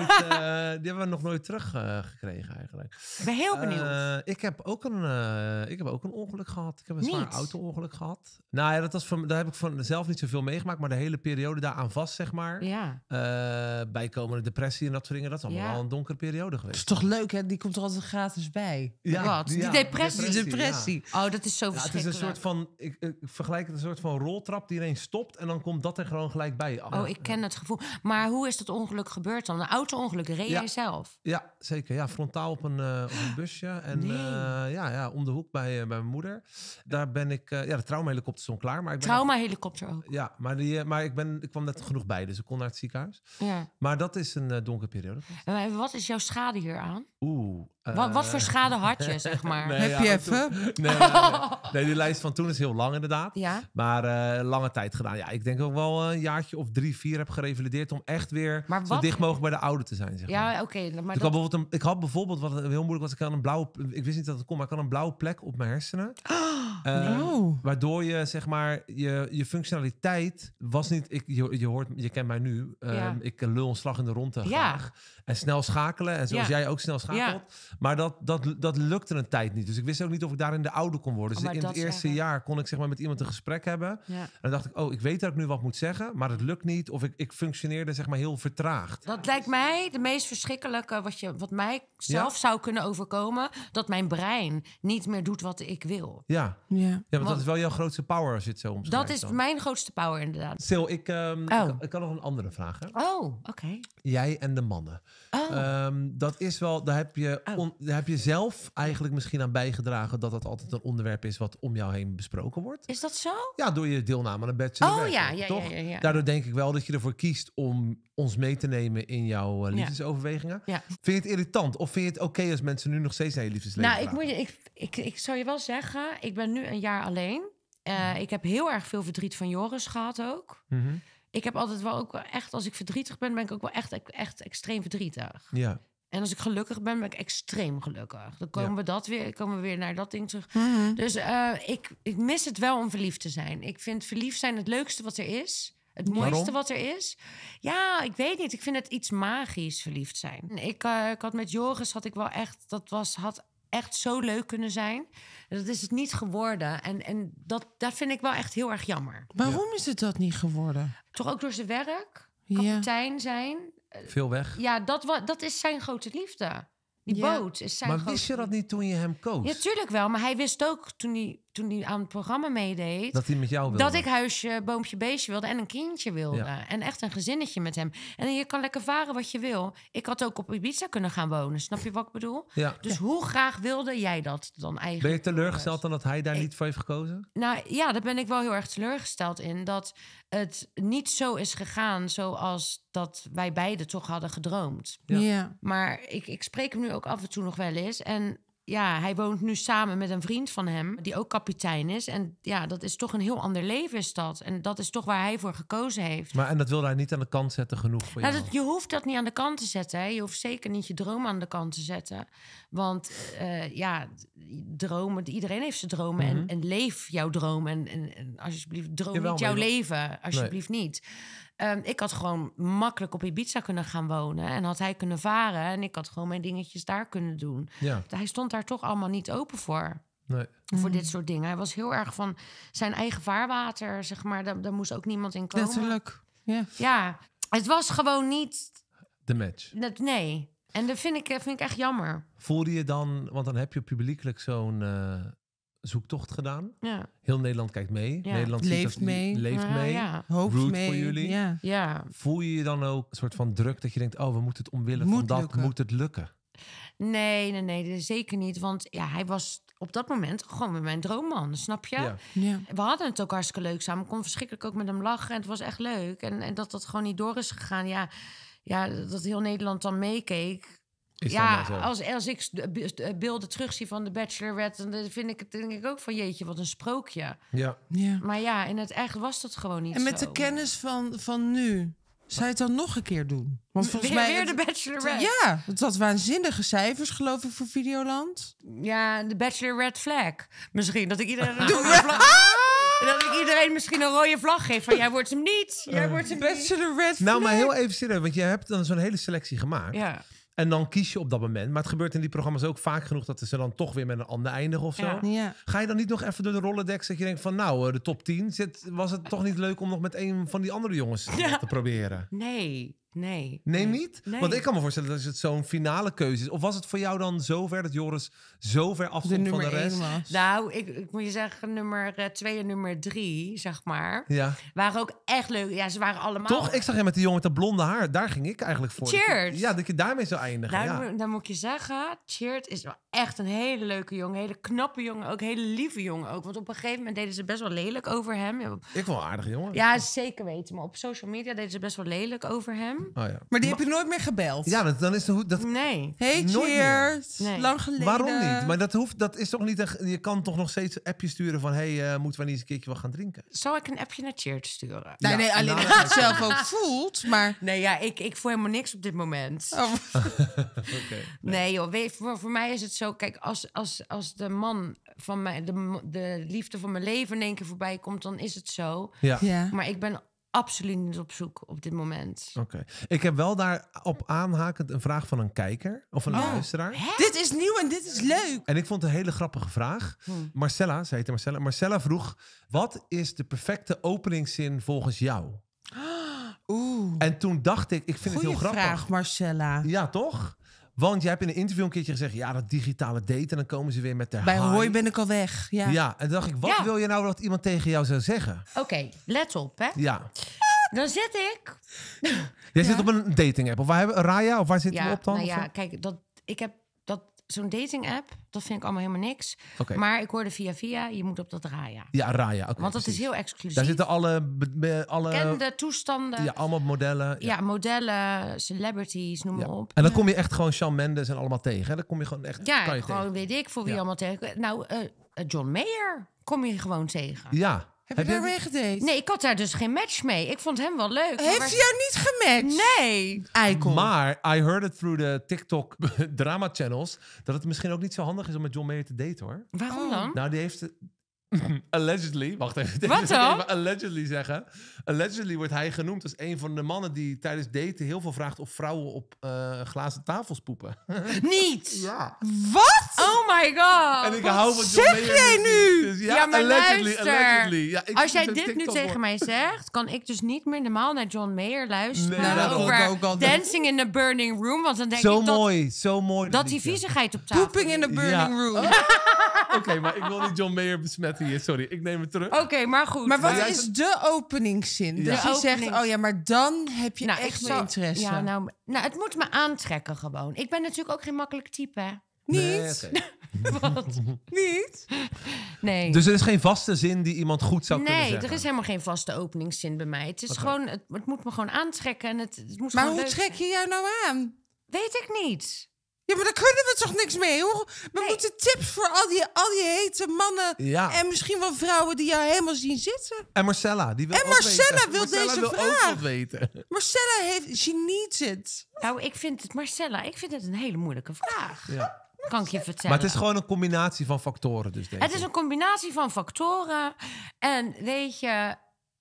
we nog nooit teruggekregen eigenlijk. Ik ben heel benieuwd. Ik heb ook een ongeluk gehad. Ik heb een zwaar Niet? auto-ongeluk gehad. Nou ja, daar heb ik van zelf niet zoveel meegemaakt. Maar de hele periode daaraan vast, zeg maar. Ja. Bijkomende depressie en dat soort dingen. Dat is allemaal Ja. wel een donkere periode Dat geweest. is toch leuk, hè? Die komt er altijd gratis bij. Wat? Die depressie? Die depressie. Oh, dat is zo Ja, het is verschrikkelijk. een soort van, ik vergelijk het een soort van roltrap die ineens stopt en dan komt dat er gewoon gelijk bij. Oh, ik ken het gevoel. Maar hoe is dat ongeluk gebeurd dan? Een auto-ongeluk, reed Ja. jij zelf? Ja, zeker. Ja, frontaal op een busje. En Nee. om de hoek bij mijn moeder. Daar ben ik... de traumahelikopter stond klaar. Maar ik ben Traumahelikopter ook. Ja, maar ik kwam net genoeg bij. Dus ik kon naar het ziekenhuis. Ja. Maar dat is een donkere periode. En wat is jouw schade hieraan? Oeh. Wat voor schade had je, zeg maar? Nee, Heb je ja, even? Nee, die lijst van toen is heel lang inderdaad. Ja? Maar lange tijd gedaan. Ja, ik denk ook wel een jaartje of 3, 4 heb gerevalideerd om echt weer Maar zo wat- dicht mogelijk bij de oude te zijn. Zeg maar. Ja, oké. Maar Ik had bijvoorbeeld, wat heel moeilijk was, ik had een blauwe... Ik wist niet dat het kon, maar ik had een blauwe plek op mijn hersenen. Oh. Waardoor je, zeg maar, je functionaliteit was niet... Je kent mij nu. Ja. Ik lul een slag in de ronde Ja. graag. En snel schakelen. En zoals Ja. jij ook snel schakelt. Maar dat lukte een tijd niet. Dus ik wist ook niet of ik daarin de oude kon worden. Dus maar in het dat is eerste erg. jaar kon ik, zeg maar, met iemand een gesprek hebben. Ja. En dan dacht ik, ik weet dat ik nu wat moet zeggen. Maar het lukt niet. Of ik functioneerde, zeg maar, heel vertraagd. Dat lijkt mij de meest verschrikkelijke wat mij zelf zou kunnen overkomen. Dat mijn brein niet meer doet wat ik wil. Ja. Ja. Ja, want dat is wel jouw grootste power als je het zo omschrijft. Dat is dan. mijn grootste power, inderdaad. Sil, ik kan nog een andere vraag. Hè? Oh, oké. Jij en de mannen. Oh. Dat is wel, daar heb je zelf eigenlijk misschien aan bijgedragen dat dat altijd een onderwerp is wat om jou heen besproken wordt. Is dat zo? Ja, door je deelname aan een bachelor. Oh, ja, toch? ja. Daardoor denk ik wel dat je ervoor kiest om ons mee te nemen in jouw liefdesoverwegingen. Ja. Vind je het irritant of vind je het oké als mensen nu nog steeds naar je liefdesleven Nou, vragen? ik zou je wel zeggen, ik ben nu een jaar alleen. Ik heb heel erg veel verdriet van Joris gehad ook. Mhm. Ik heb altijd wel ook wel echt, als ik verdrietig ben, ben ik ook wel echt extreem verdrietig. Ja. En als ik gelukkig ben, ben ik extreem gelukkig. Dan komen we weer naar dat ding terug. Mhm. Dus ik mis het wel om verliefd te zijn. Ik vind verliefd zijn het leukste wat er is. Het mooiste Waarom? wat er is. Ja, ik weet niet. Ik vind het iets magisch, verliefd zijn. Ik had met Joris, had ik wel echt... had echt zo leuk kunnen zijn. Dat is het niet geworden. En dat vind ik wel echt heel erg jammer. Waarom is het dat niet geworden? Toch ook door zijn werk. Ja. Kapitein zijn. Veel weg. Ja, dat is zijn grote liefde. Die Ja. boot is zijn Maar grote wist je dat liefde. niet toen je hem koos? Ja, tuurlijk wel. Maar hij wist ook toen hij toen hij aan het programma meedeed... Dat hij met jou wilde. Dat ik huisje, boompje, beestje wilde en een kindje wilde. Ja. En echt een gezinnetje met hem. En je kan lekker varen wat je wil. Ik had ook op Ibiza kunnen gaan wonen. Snap je wat ik bedoel? Ja. Dus hoe graag wilde jij dat dan eigenlijk? Ben je teleurgesteld dan dat hij daar niet voor heeft gekozen? Nou ja, daar ben ik wel heel erg teleurgesteld in. Dat het niet zo is gegaan zoals dat wij beiden toch hadden gedroomd. Ja. Maar ik spreek hem nu ook af en toe nog wel eens. En ja, hij woont nu samen met een vriend van hem, die ook kapitein is. En ja, dat is toch een heel ander leven is dat. En dat is toch waar hij voor gekozen heeft. En dat wilde hij niet aan de kant zetten genoeg voor jou? Je hoeft dat niet aan de kant te zetten. Hè. Je hoeft zeker niet je droom aan de kant te zetten. Want dromen, iedereen heeft zijn dromen. En leef jouw droom. En alsjeblieft, droom niet jouw leven. Alsjeblieft niet. Ik had gewoon makkelijk op Ibiza kunnen gaan wonen. En had hij kunnen varen. En ik had gewoon mijn dingetjes daar kunnen doen. Ja. Hij stond daar toch allemaal niet open voor. Nee. Voor dit soort dingen. Hij was heel erg van zijn eigen vaarwater, zeg maar. Daar moest ook niemand in komen. Letterlijk. Ja. Ja, het was gewoon niet... De match. Nee. En dat vind ik echt jammer. Voelde je dan... Want dan heb je publiekelijk zo'n zoektocht gedaan. Ja. Heel Nederland kijkt mee. Ja. Nederland Leeft ziet dat, mee. Leeft mee. Ja. Hoofd Root mee. voor jullie. Ja. Ja. Voel je je dan ook een soort van druk dat je denkt... we moeten het omwille van dat, lukken. moet het lukken? Nee, zeker niet. Want ja, hij was op dat moment gewoon met mijn droomman, snap je? Ja. Ja. We hadden het ook hartstikke leuk samen. Ik kon verschrikkelijk ook met hem lachen. En het was echt leuk. En dat gewoon niet door is gegaan. Ja, dat heel Nederland dan meekeek. Is Ja, dan maar zo. als ik beelden terugzie van de Bachelorette... dan denk ik ook van jeetje, wat een sprookje. Ja. Ja. Maar ja, in het echt was dat gewoon niet En met zo. de kennis van nu, zou je het dan nog een keer doen? Want volgens mij... Weer de Bachelorette. Ja, het had waanzinnige cijfers, geloof ik, voor Videoland. Ja, de Bachelorette flag. Misschien dat ik iedereen een rode vlag... Dat ik iedereen misschien een rode vlag geef van jij wordt hem niet. Jij wordt hem niet. Bachelorette Nou, maar flag. heel even serieus. Want je hebt dan zo'n hele selectie gemaakt. Ja. En dan kies je op dat moment. Maar het gebeurt in die programma's ook vaak genoeg... dat ze dan toch weer met een ander eindigen of zo. Ja. Ja. Ga je dan niet nog even door de Rolodex... dat je denkt van nou, de top 10... was het toch niet leuk om nog met een van die andere jongens te proberen? Nee. Nee, niet? Nee. Want ik kan me voorstellen dat het zo'n finale keuze is. Of was het voor jou dan zover dat Joris zo ver De afstond van de nummer 1 rest? was. Nou, ik moet je zeggen, nummer 2 en nummer 3, zeg maar... Ja. waren ook echt leuk. Ja, ze waren allemaal... Toch? Ik zag je met die jongen met dat blonde haar. Daar ging ik eigenlijk voor. Cheers. Ja, dat je daarmee zou eindigen. Nou, ja. dan moet ik je zeggen, Cheert is wel echt een hele leuke jongen. Hele knappe jongen, ook hele lieve jongen ook. Want op een gegeven moment deden ze best wel lelijk over hem. Ik vond een aardige jongen. Ja, zeker weten. Maar op social media deden ze best wel lelijk over hem. Oh, ja. Maar die heb je nooit meer gebeld? Ja, dan is dat. Nee. Hey, Nooit meer. cheers. Nee. Lang geleden. Waarom niet? Maar dat is toch niet... Je kan toch nog steeds een appje sturen van... moeten we niet eens een keertje wat gaan drinken? Zal ik een appje naar Cheert sturen? Nee, Ja, nee, alleen nou, dat je het zelf ook voelt, maar... Nee, ja, ik voel helemaal niks op dit moment. Oh, Oké. Nee, joh, voor mij is het zo... Kijk, als de man van mij... De liefde van mijn leven in één keer voorbij komt... dan is het zo. Ja. ja. Maar ik ben absoluut niet op zoek op dit moment. Oké. Ik heb wel daarop aanhakend een vraag van een kijker. Of een luisteraar. Dit is nieuw en dit is leuk. En ik vond het een hele grappige vraag. Marcella, ze heette Marcella. Marcella vroeg, wat is de perfecte openingszin volgens jou? Oeh, En toen dacht ik vind het goeie heel grappig. vraag, Marcella. Ja, toch? Want jij hebt in een interview een keertje gezegd... ja, dat digitale daten, en dan komen ze weer met de Bij hi. Hoi ben ik al weg. Ja. Ja, en toen dacht ik, wat Ja. wil je nou dat iemand tegen jou zou zeggen? Oké, let op, hè. Ja. Dan zit ik... Jij zit op een dating app. Of waar hebben Raya? Of waar zitten we op dan? nou Of ja, zo? kijk, ik heb zo'n dating app, dat vind ik allemaal helemaal niks. Oké. Maar ik hoorde via, je moet op dat Raya. Ja, Raya. Oké, Want dat is precies. heel exclusief. Daar zitten alle Bekende toestanden. ja, allemaal modellen. Ja, modellen, celebrities, noem maar Ja. op. En dan kom je echt gewoon Shawn Mendes en allemaal tegen. Hè? Dan kom je gewoon echt... Ja, kan je gewoon tegen. weet ik voor wie Ja. allemaal tegen. Nou, John Mayer kom je gewoon tegen. Ja. Heb je daarmee gedate? Nee, ik had daar dus geen match mee. Ik vond hem wel leuk. Heeft maar hij jou niet gematcht? Nee. Eikel. Maar I heard it through de TikTok drama channels... dat het misschien ook niet zo handig is om met John Mayer te daten, hoor. Waarom dan? Nou, die heeft... allegedly, wacht even. Wat dan? Even allegedly zeggen. Allegedly wordt hij genoemd als een van de mannen die tijdens daten heel veel vraagt of vrouwen op glazen tafels poepen. Niet. Ja. Wat? Oh my god. En ik hou van John zeg Mayer. jij nu? Dus Ja, maar luister. allegedly. Ja, ik Als zie jij zo'n dit nu TikTok tegen voor- mij zegt, kan ik dus niet meer normaal naar John Mayer luisteren. Nee, dat over vond ik ook al- Dancing in the Burning Room. Want dan denk Zo ik dat, mooi, zo mooi. dat die liedje. viezigheid op tafel Poeping in the ligt. burning Ja. room. Oké, maar ik wil niet John Mayer besmetten hier. Sorry, ik neem het terug. Oké, maar goed. Maar wat jij is de openingszin? Ja. Dat je De zegt, openings- oh ja, maar dan heb je Nou, echt ik mijn zou- interesse. Ja, nou, het moet me aantrekken gewoon. Ik ben natuurlijk ook geen makkelijk type, hè? Niet? Nee, oké. Wat? Niet? Nee. Dus er is geen vaste zin die iemand goed zou kunnen Nee, zeggen? er is helemaal geen vaste openingszin bij mij. Het is gewoon, het moet me gewoon aantrekken en het moet Maar gewoon hoe leuk trek je jou nou aan? Weet ik niet. Ja, maar daar kunnen we toch niks mee? We moeten tips voor al die hete mannen Ja. en misschien wel vrouwen die jou helemaal zien zitten. En Marcella, die wil En ook Marcella weten. wil Marcella deze wil ook vraag. wat weten. Marcella she needs it. Nou, ik vind het, Marcella, ik vind het een hele moeilijke vraag. Ja. Kan ik je vertellen. Maar het is gewoon een combinatie van factoren dus, denk ik. Het is een combinatie van factoren. En weet je,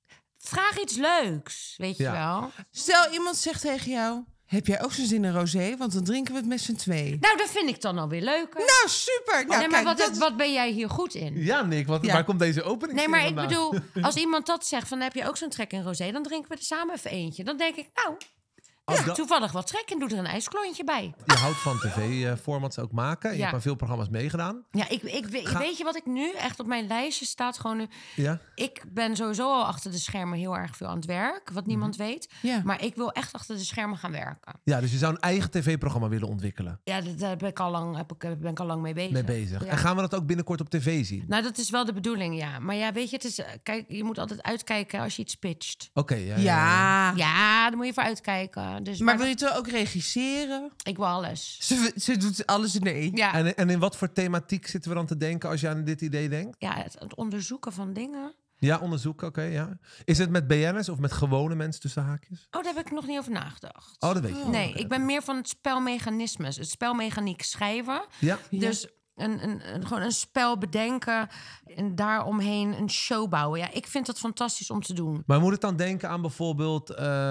vraag iets leuks, weet je Ja. wel. Stel, iemand zegt tegen jou, heb jij ook zo'n zin in rosé? Want dan drinken we het met z'n twee. Nou, dat vind ik dan alweer leuker. Nou, super. Nou, nee, maar kijk, wat ben jij hier goed in? Ja, Nick, Ja. waar komt deze opening Nee, maar ik vandaan? bedoel, als iemand dat zegt van heb je ook zo'n trek in rosé, dan drinken we er samen even eentje. Dan denk ik, nou, Als dat- toevallig wat trek en doe er een ijsklontje bij. Je houdt van tv-formats ook maken. Je Ja. hebt aan veel programma's meegedaan. Ja, weet je wat ik nu echt op mijn lijstje staat? Gewoon nu. Ja. Ik ben sowieso al achter de schermen heel erg veel aan het werk, wat niemand weet. Ja. Maar ik wil echt achter de schermen gaan werken. Ja, dus je zou een eigen tv-programma willen ontwikkelen. Ja, daar ben ik al lang mee bezig. Mee bezig. Ja. En gaan we dat ook binnenkort op tv zien? Nou, dat is wel de bedoeling, ja. Maar ja, weet je, het is, kijk, je moet altijd uitkijken als je iets pitcht. Oké, ja. Ja. Ja, daar moet je voor uitkijken. Dus, Maar wil je het ook regisseren? ik wil alles. Ze doet alles in één. Ja, En in wat voor thematiek zitten we dan te denken als je aan dit idee denkt? ja het onderzoeken van dingen. Ja, onderzoek, oké, ja. Is het met BN'ers of met gewone mensen tussen haakjes? Oh, daar heb ik nog niet over nagedacht. Oh, dat weet je. Nee, ik ben meer van het spelmechanismes. Het spelmechaniek schrijven. Ja. Dus gewoon een spel bedenken en daaromheen een show bouwen. Ja, ik vind dat fantastisch om te doen. Maar moet ik dan denken aan bijvoorbeeld...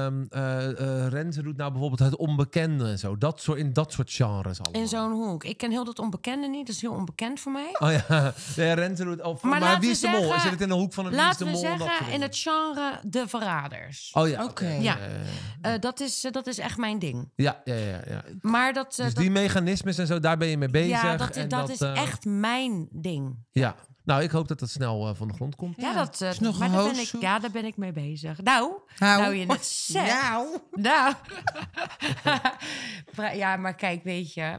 Renze doet nou bijvoorbeeld het onbekende en zo. In dat soort genres allemaal. In zo'n hoek. Ik ken heel dat onbekende niet. Dat is heel onbekend voor mij. Oh ja, nee, Renze doet... maar laten wie we is de mol? zeggen- Zit het in de hoek van een Wie is de Laten we mol? en dat soort zeggen in dingen? het genre De Verraders. Oh ja, Oké. Ja. Dat is echt mijn ding. Ja. Maar dat... Dus die mechanismes en zo, daar ben je mee bezig. ja, dat en is echt mijn ding. Ja, nou, ik hoop dat dat snel van de grond komt. Ja, dat, is nog maar een daar ben hoofdzoek. daar ben ik mee bezig. Nou je het zegt. Nou. Ja, maar kijk, weet je...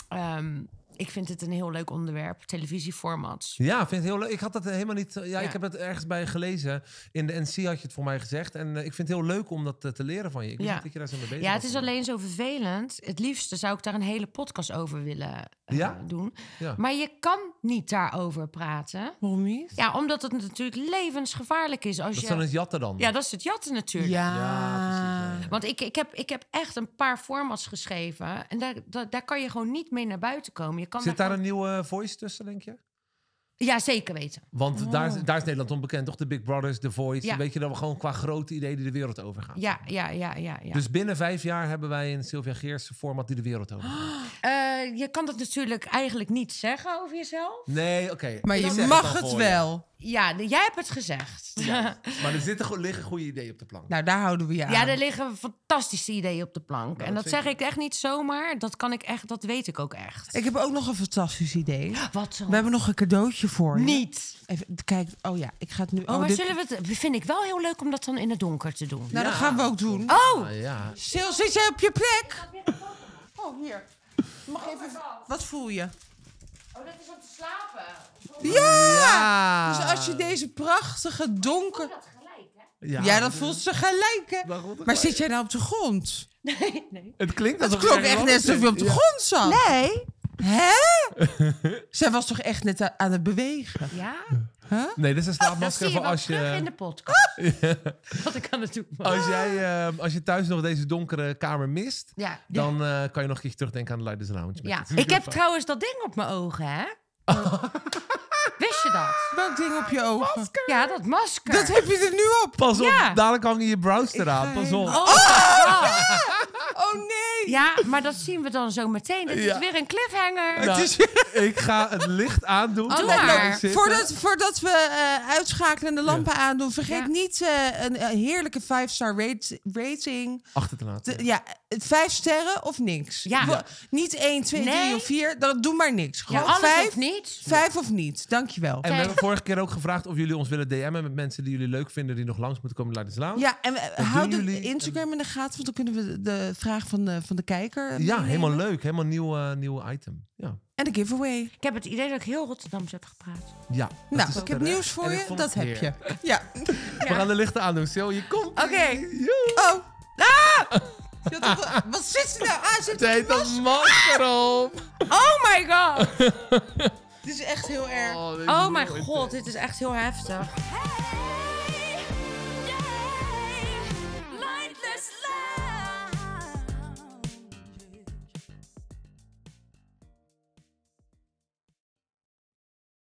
ik vind het een heel leuk onderwerp. Televisieformats. Ja, ik vind het heel leuk. Ik had dat helemaal niet... Ja. Ik heb het ergens bij gelezen. In de NC had je het voor mij gezegd. En ik vind het heel leuk om dat te leren van je. Ik wist Ja. niet dat je daar zo mee bezig Ja, was. het is alleen zo vervelend. Het liefste zou ik daar een hele podcast over willen doen. Ja. Maar je kan niet daarover praten. Waarom niet? Ja, omdat het natuurlijk levensgevaarlijk is. Als Dat je... is dan het jatten dan? Ja, dat is het jatten natuurlijk. Ja. precies. Ja. Want ik heb echt een paar formats geschreven. En daar kan je gewoon niet mee naar buiten komen. Je kan Zit daar gewoon- een nieuwe voice tussen, denk je? Ja, zeker weten. Want daar is Nederland onbekend, toch? De Big Brothers, The Voice. Ja. Weet je dat we gewoon qua grote ideeën die de wereld overgaan. Ja. Dus binnen 5 jaar hebben wij een Sylvia Geers format die de wereld overgaat. Je kan dat natuurlijk eigenlijk niet zeggen over jezelf. Nee, oké. Maar Ik je zeg mag dan het voor je. wel. Ja, jij hebt het gezegd. Maar liggen goede ideeën op de plank. Nou, daar houden we je aan. Ja, er liggen fantastische ideeën op de plank. Nou, en dat dat vind zeg ik echt niet zomaar. Dat weet ik ook echt. Ik heb ook nog een fantastisch idee. Wat zo? We hebben nog een cadeautje voor je. Niet. Even, kijk, oh ja, ik ga het nu... Oh, maar dit- zullen we het... Vind ik wel heel leuk om dat dan in het donker te doen. Nou, dat gaan we ook doen. Oh! Ah, ja. Sil, zit jij op je plek? Oh, hier. Mag even... Wat voel je? Oh, dat is om te slapen. Ja! Dus als je deze prachtige donker... Dat gelijk, hè? Ja, dat voelt ze gelijk, hè? Maar goed, Maar zit jij nou op de grond? Nee. Het klinkt Het alsof klonk je echt net alsof je op de Ja. grond zat. Nee. Hè? Zij was toch echt net aan het bewegen? Ja? Nee, dit is een Dat zie slaapmasker je voor wel als terug in je... de podcast. Wat ik aan het doen was. Als je thuis nog deze donkere kamer mist... Ja. dan kan je nog een keertje terugdenken aan de Leiders Lounge. met Ja. het Ik heb trouwens dat ding op mijn ogen, hè? Wist je dat? Welk ding op je ogen? Ja, dat masker. Dat heb je er nu op. Pas op, Ja. dadelijk hang je je browser aan. Pas op. Oh, my God. Oh nee. Ja, maar dat zien we dan zo meteen. Dit is weer een cliffhanger. Nou, ik ga het licht aandoen. Doe maar. Voordat we uitschakelen en de lampen aandoen... vergeet niet een heerlijke 5-star rating. Achter te laten. 5 sterren of niks. Ja. Niet 1, 2, 3 of 4. Dan doe maar niks. Gewoon alles 5 of niet. 5 of niet. Dankjewel. En we hebben vorige keer ook gevraagd of jullie ons willen DM'en... met mensen die jullie leuk vinden... die nog langs moeten komen naar de Lounge. Ja, en hou de Instagram in de gaten... want dan kunnen we de vraag van de kijker... Ja, helemaal leuk. Helemaal nieuw item. Ja. En de giveaway. Ik heb het idee dat ik heel Rotterdams heb gepraat. Ja. Nou, ik heb nieuws voor je. Dat heb je. Ja. We gaan de lichten aandoen. Sil, je komt. Oké. Oh. Ah! Wat zit er nou aan? Ze heeft een masker op. Oh my god. Dit is echt heel erg. Oh mijn god, dit is echt heel heftig.